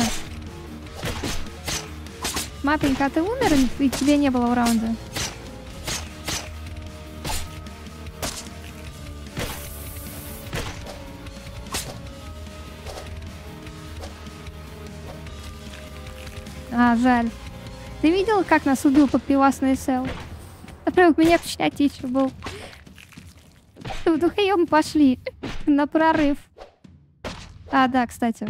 Мапенька, а ты умер и тебе не было в раунде? А, жаль. Ты видел, как нас убил подпивасный сел? Например, у меня в чате еще был. Вдвоем пошли на прорыв. А, да, кстати.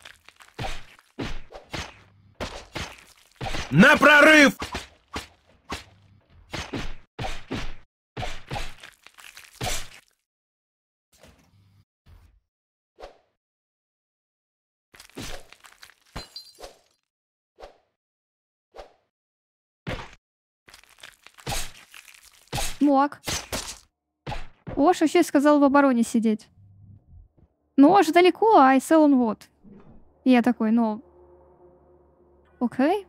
На прорыв! Мог. Ош вообще сказал в обороне сидеть. Ну, Ош далеко, а Айсел он вот. И я такой, ну... Окей.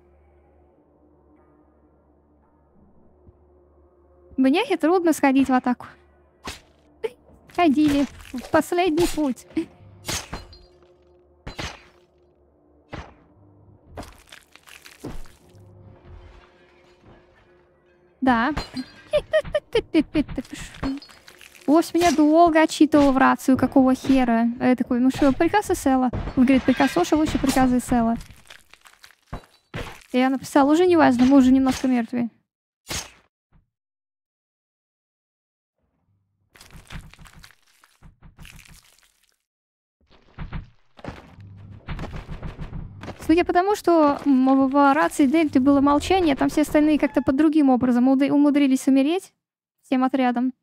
Мне трудно сходить в атаку. Ходили в последний путь. Да. Ось меня долго отчитывал в рацию, какого хера. А я такой, ну что, приказ Исела. Он говорит, приказ Оша лучше приказа Исела. Я написал, уже не важно, мы уже немножко мертвые. Судя по тому, что в рации Дельты было молчание, там все остальные как-то под другим образом умудрились умереть всем отрядом.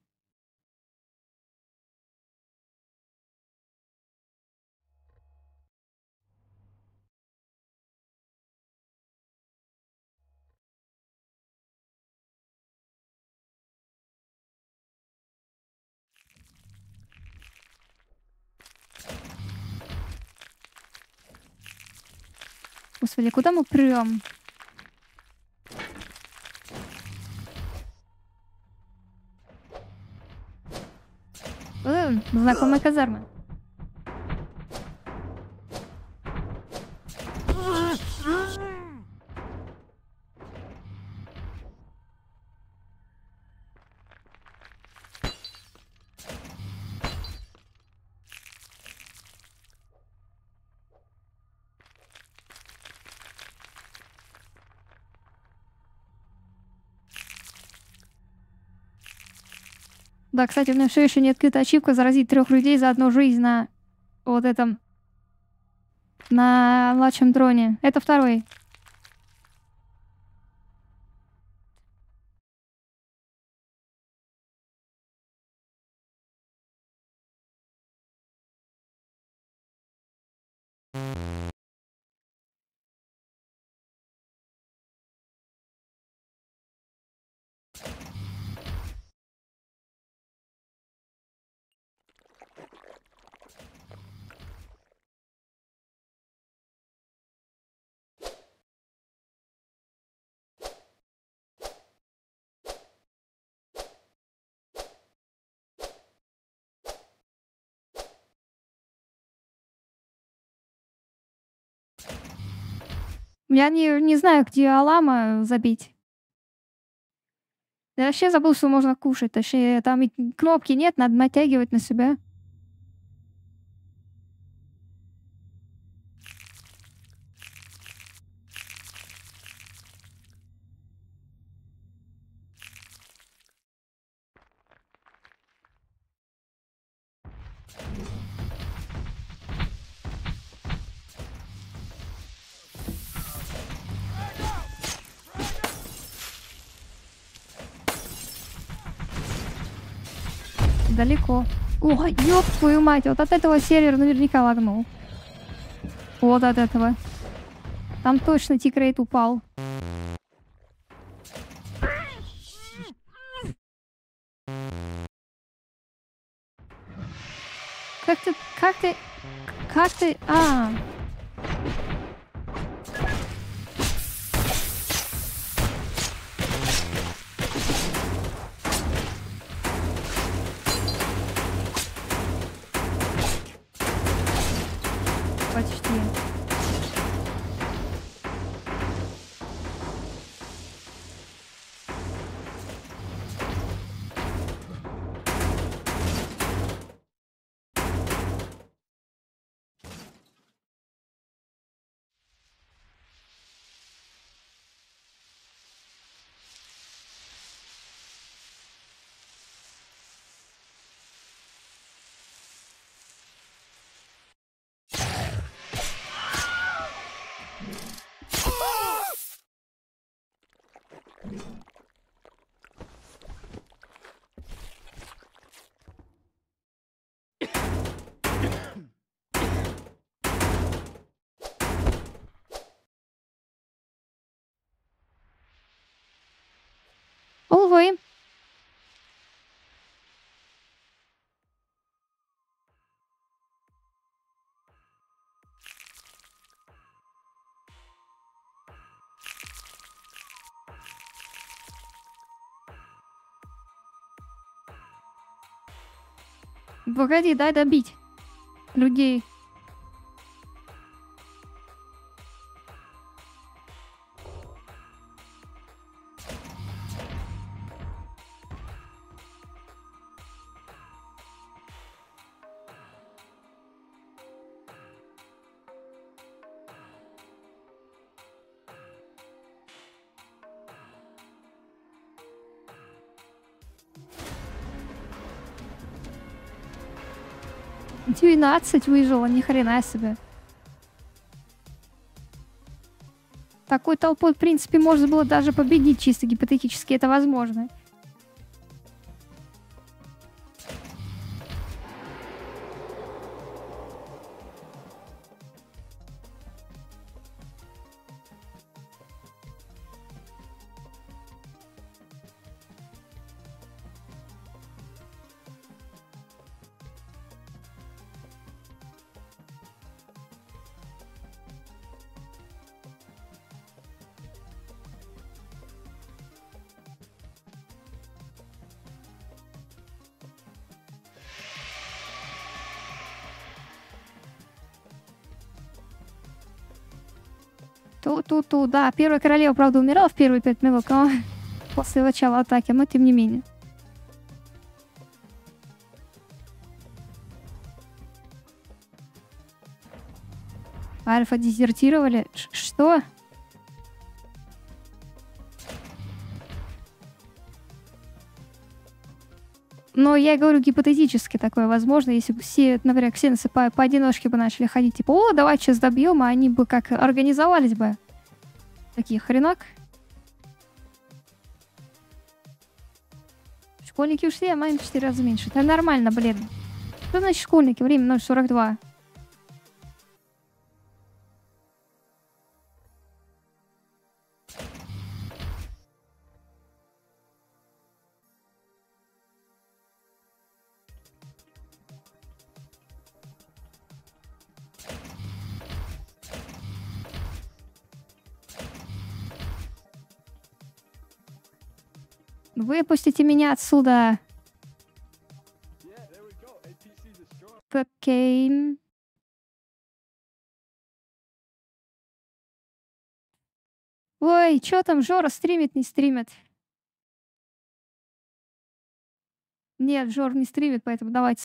Господи, куда мы прям? Знакомая казарма. Да, кстати, у меня все еще не открыта ачивка заразить 3 людей за одну жизнь на вот этом, на младшем дроне. Это 2-й. Я не знаю, где Алама забить. Я вообще забыл, что можно кушать. Точнее, там и кнопки нет, надо натягивать на себя. Далеко. Ой, ёб твою мать, вот от этого сервер наверняка лагнул. Вот от этого. Там точно тикрейт упал. Как ты... А. Почти. Увы. Погоди, дай добить людей. «12 выжило, ни хрена себе. Такой толпой, в принципе, можно было даже победить, чисто гипотетически это возможно. Ту-ту-ту, да, первая королева, правда, умирала в первые 5 минут, но после начала атаки, но тем не менее. Альфа дезертировали? Что? Но я говорю, гипотетически такое возможно, если бы все, например, ксеносы поодиночке бы начали ходить, типа, о, давай сейчас добьем, а они бы как организовались бы. Такие хренак. Школьники ушли, а моим в 4 раза меньше. Это нормально, блин. Что значит школьники? Время 0:42. Выпустите меня отсюда. Кокейн. Ой, чё там, Жора стримит, не стримит? Нет, Жор не стримит, поэтому давайте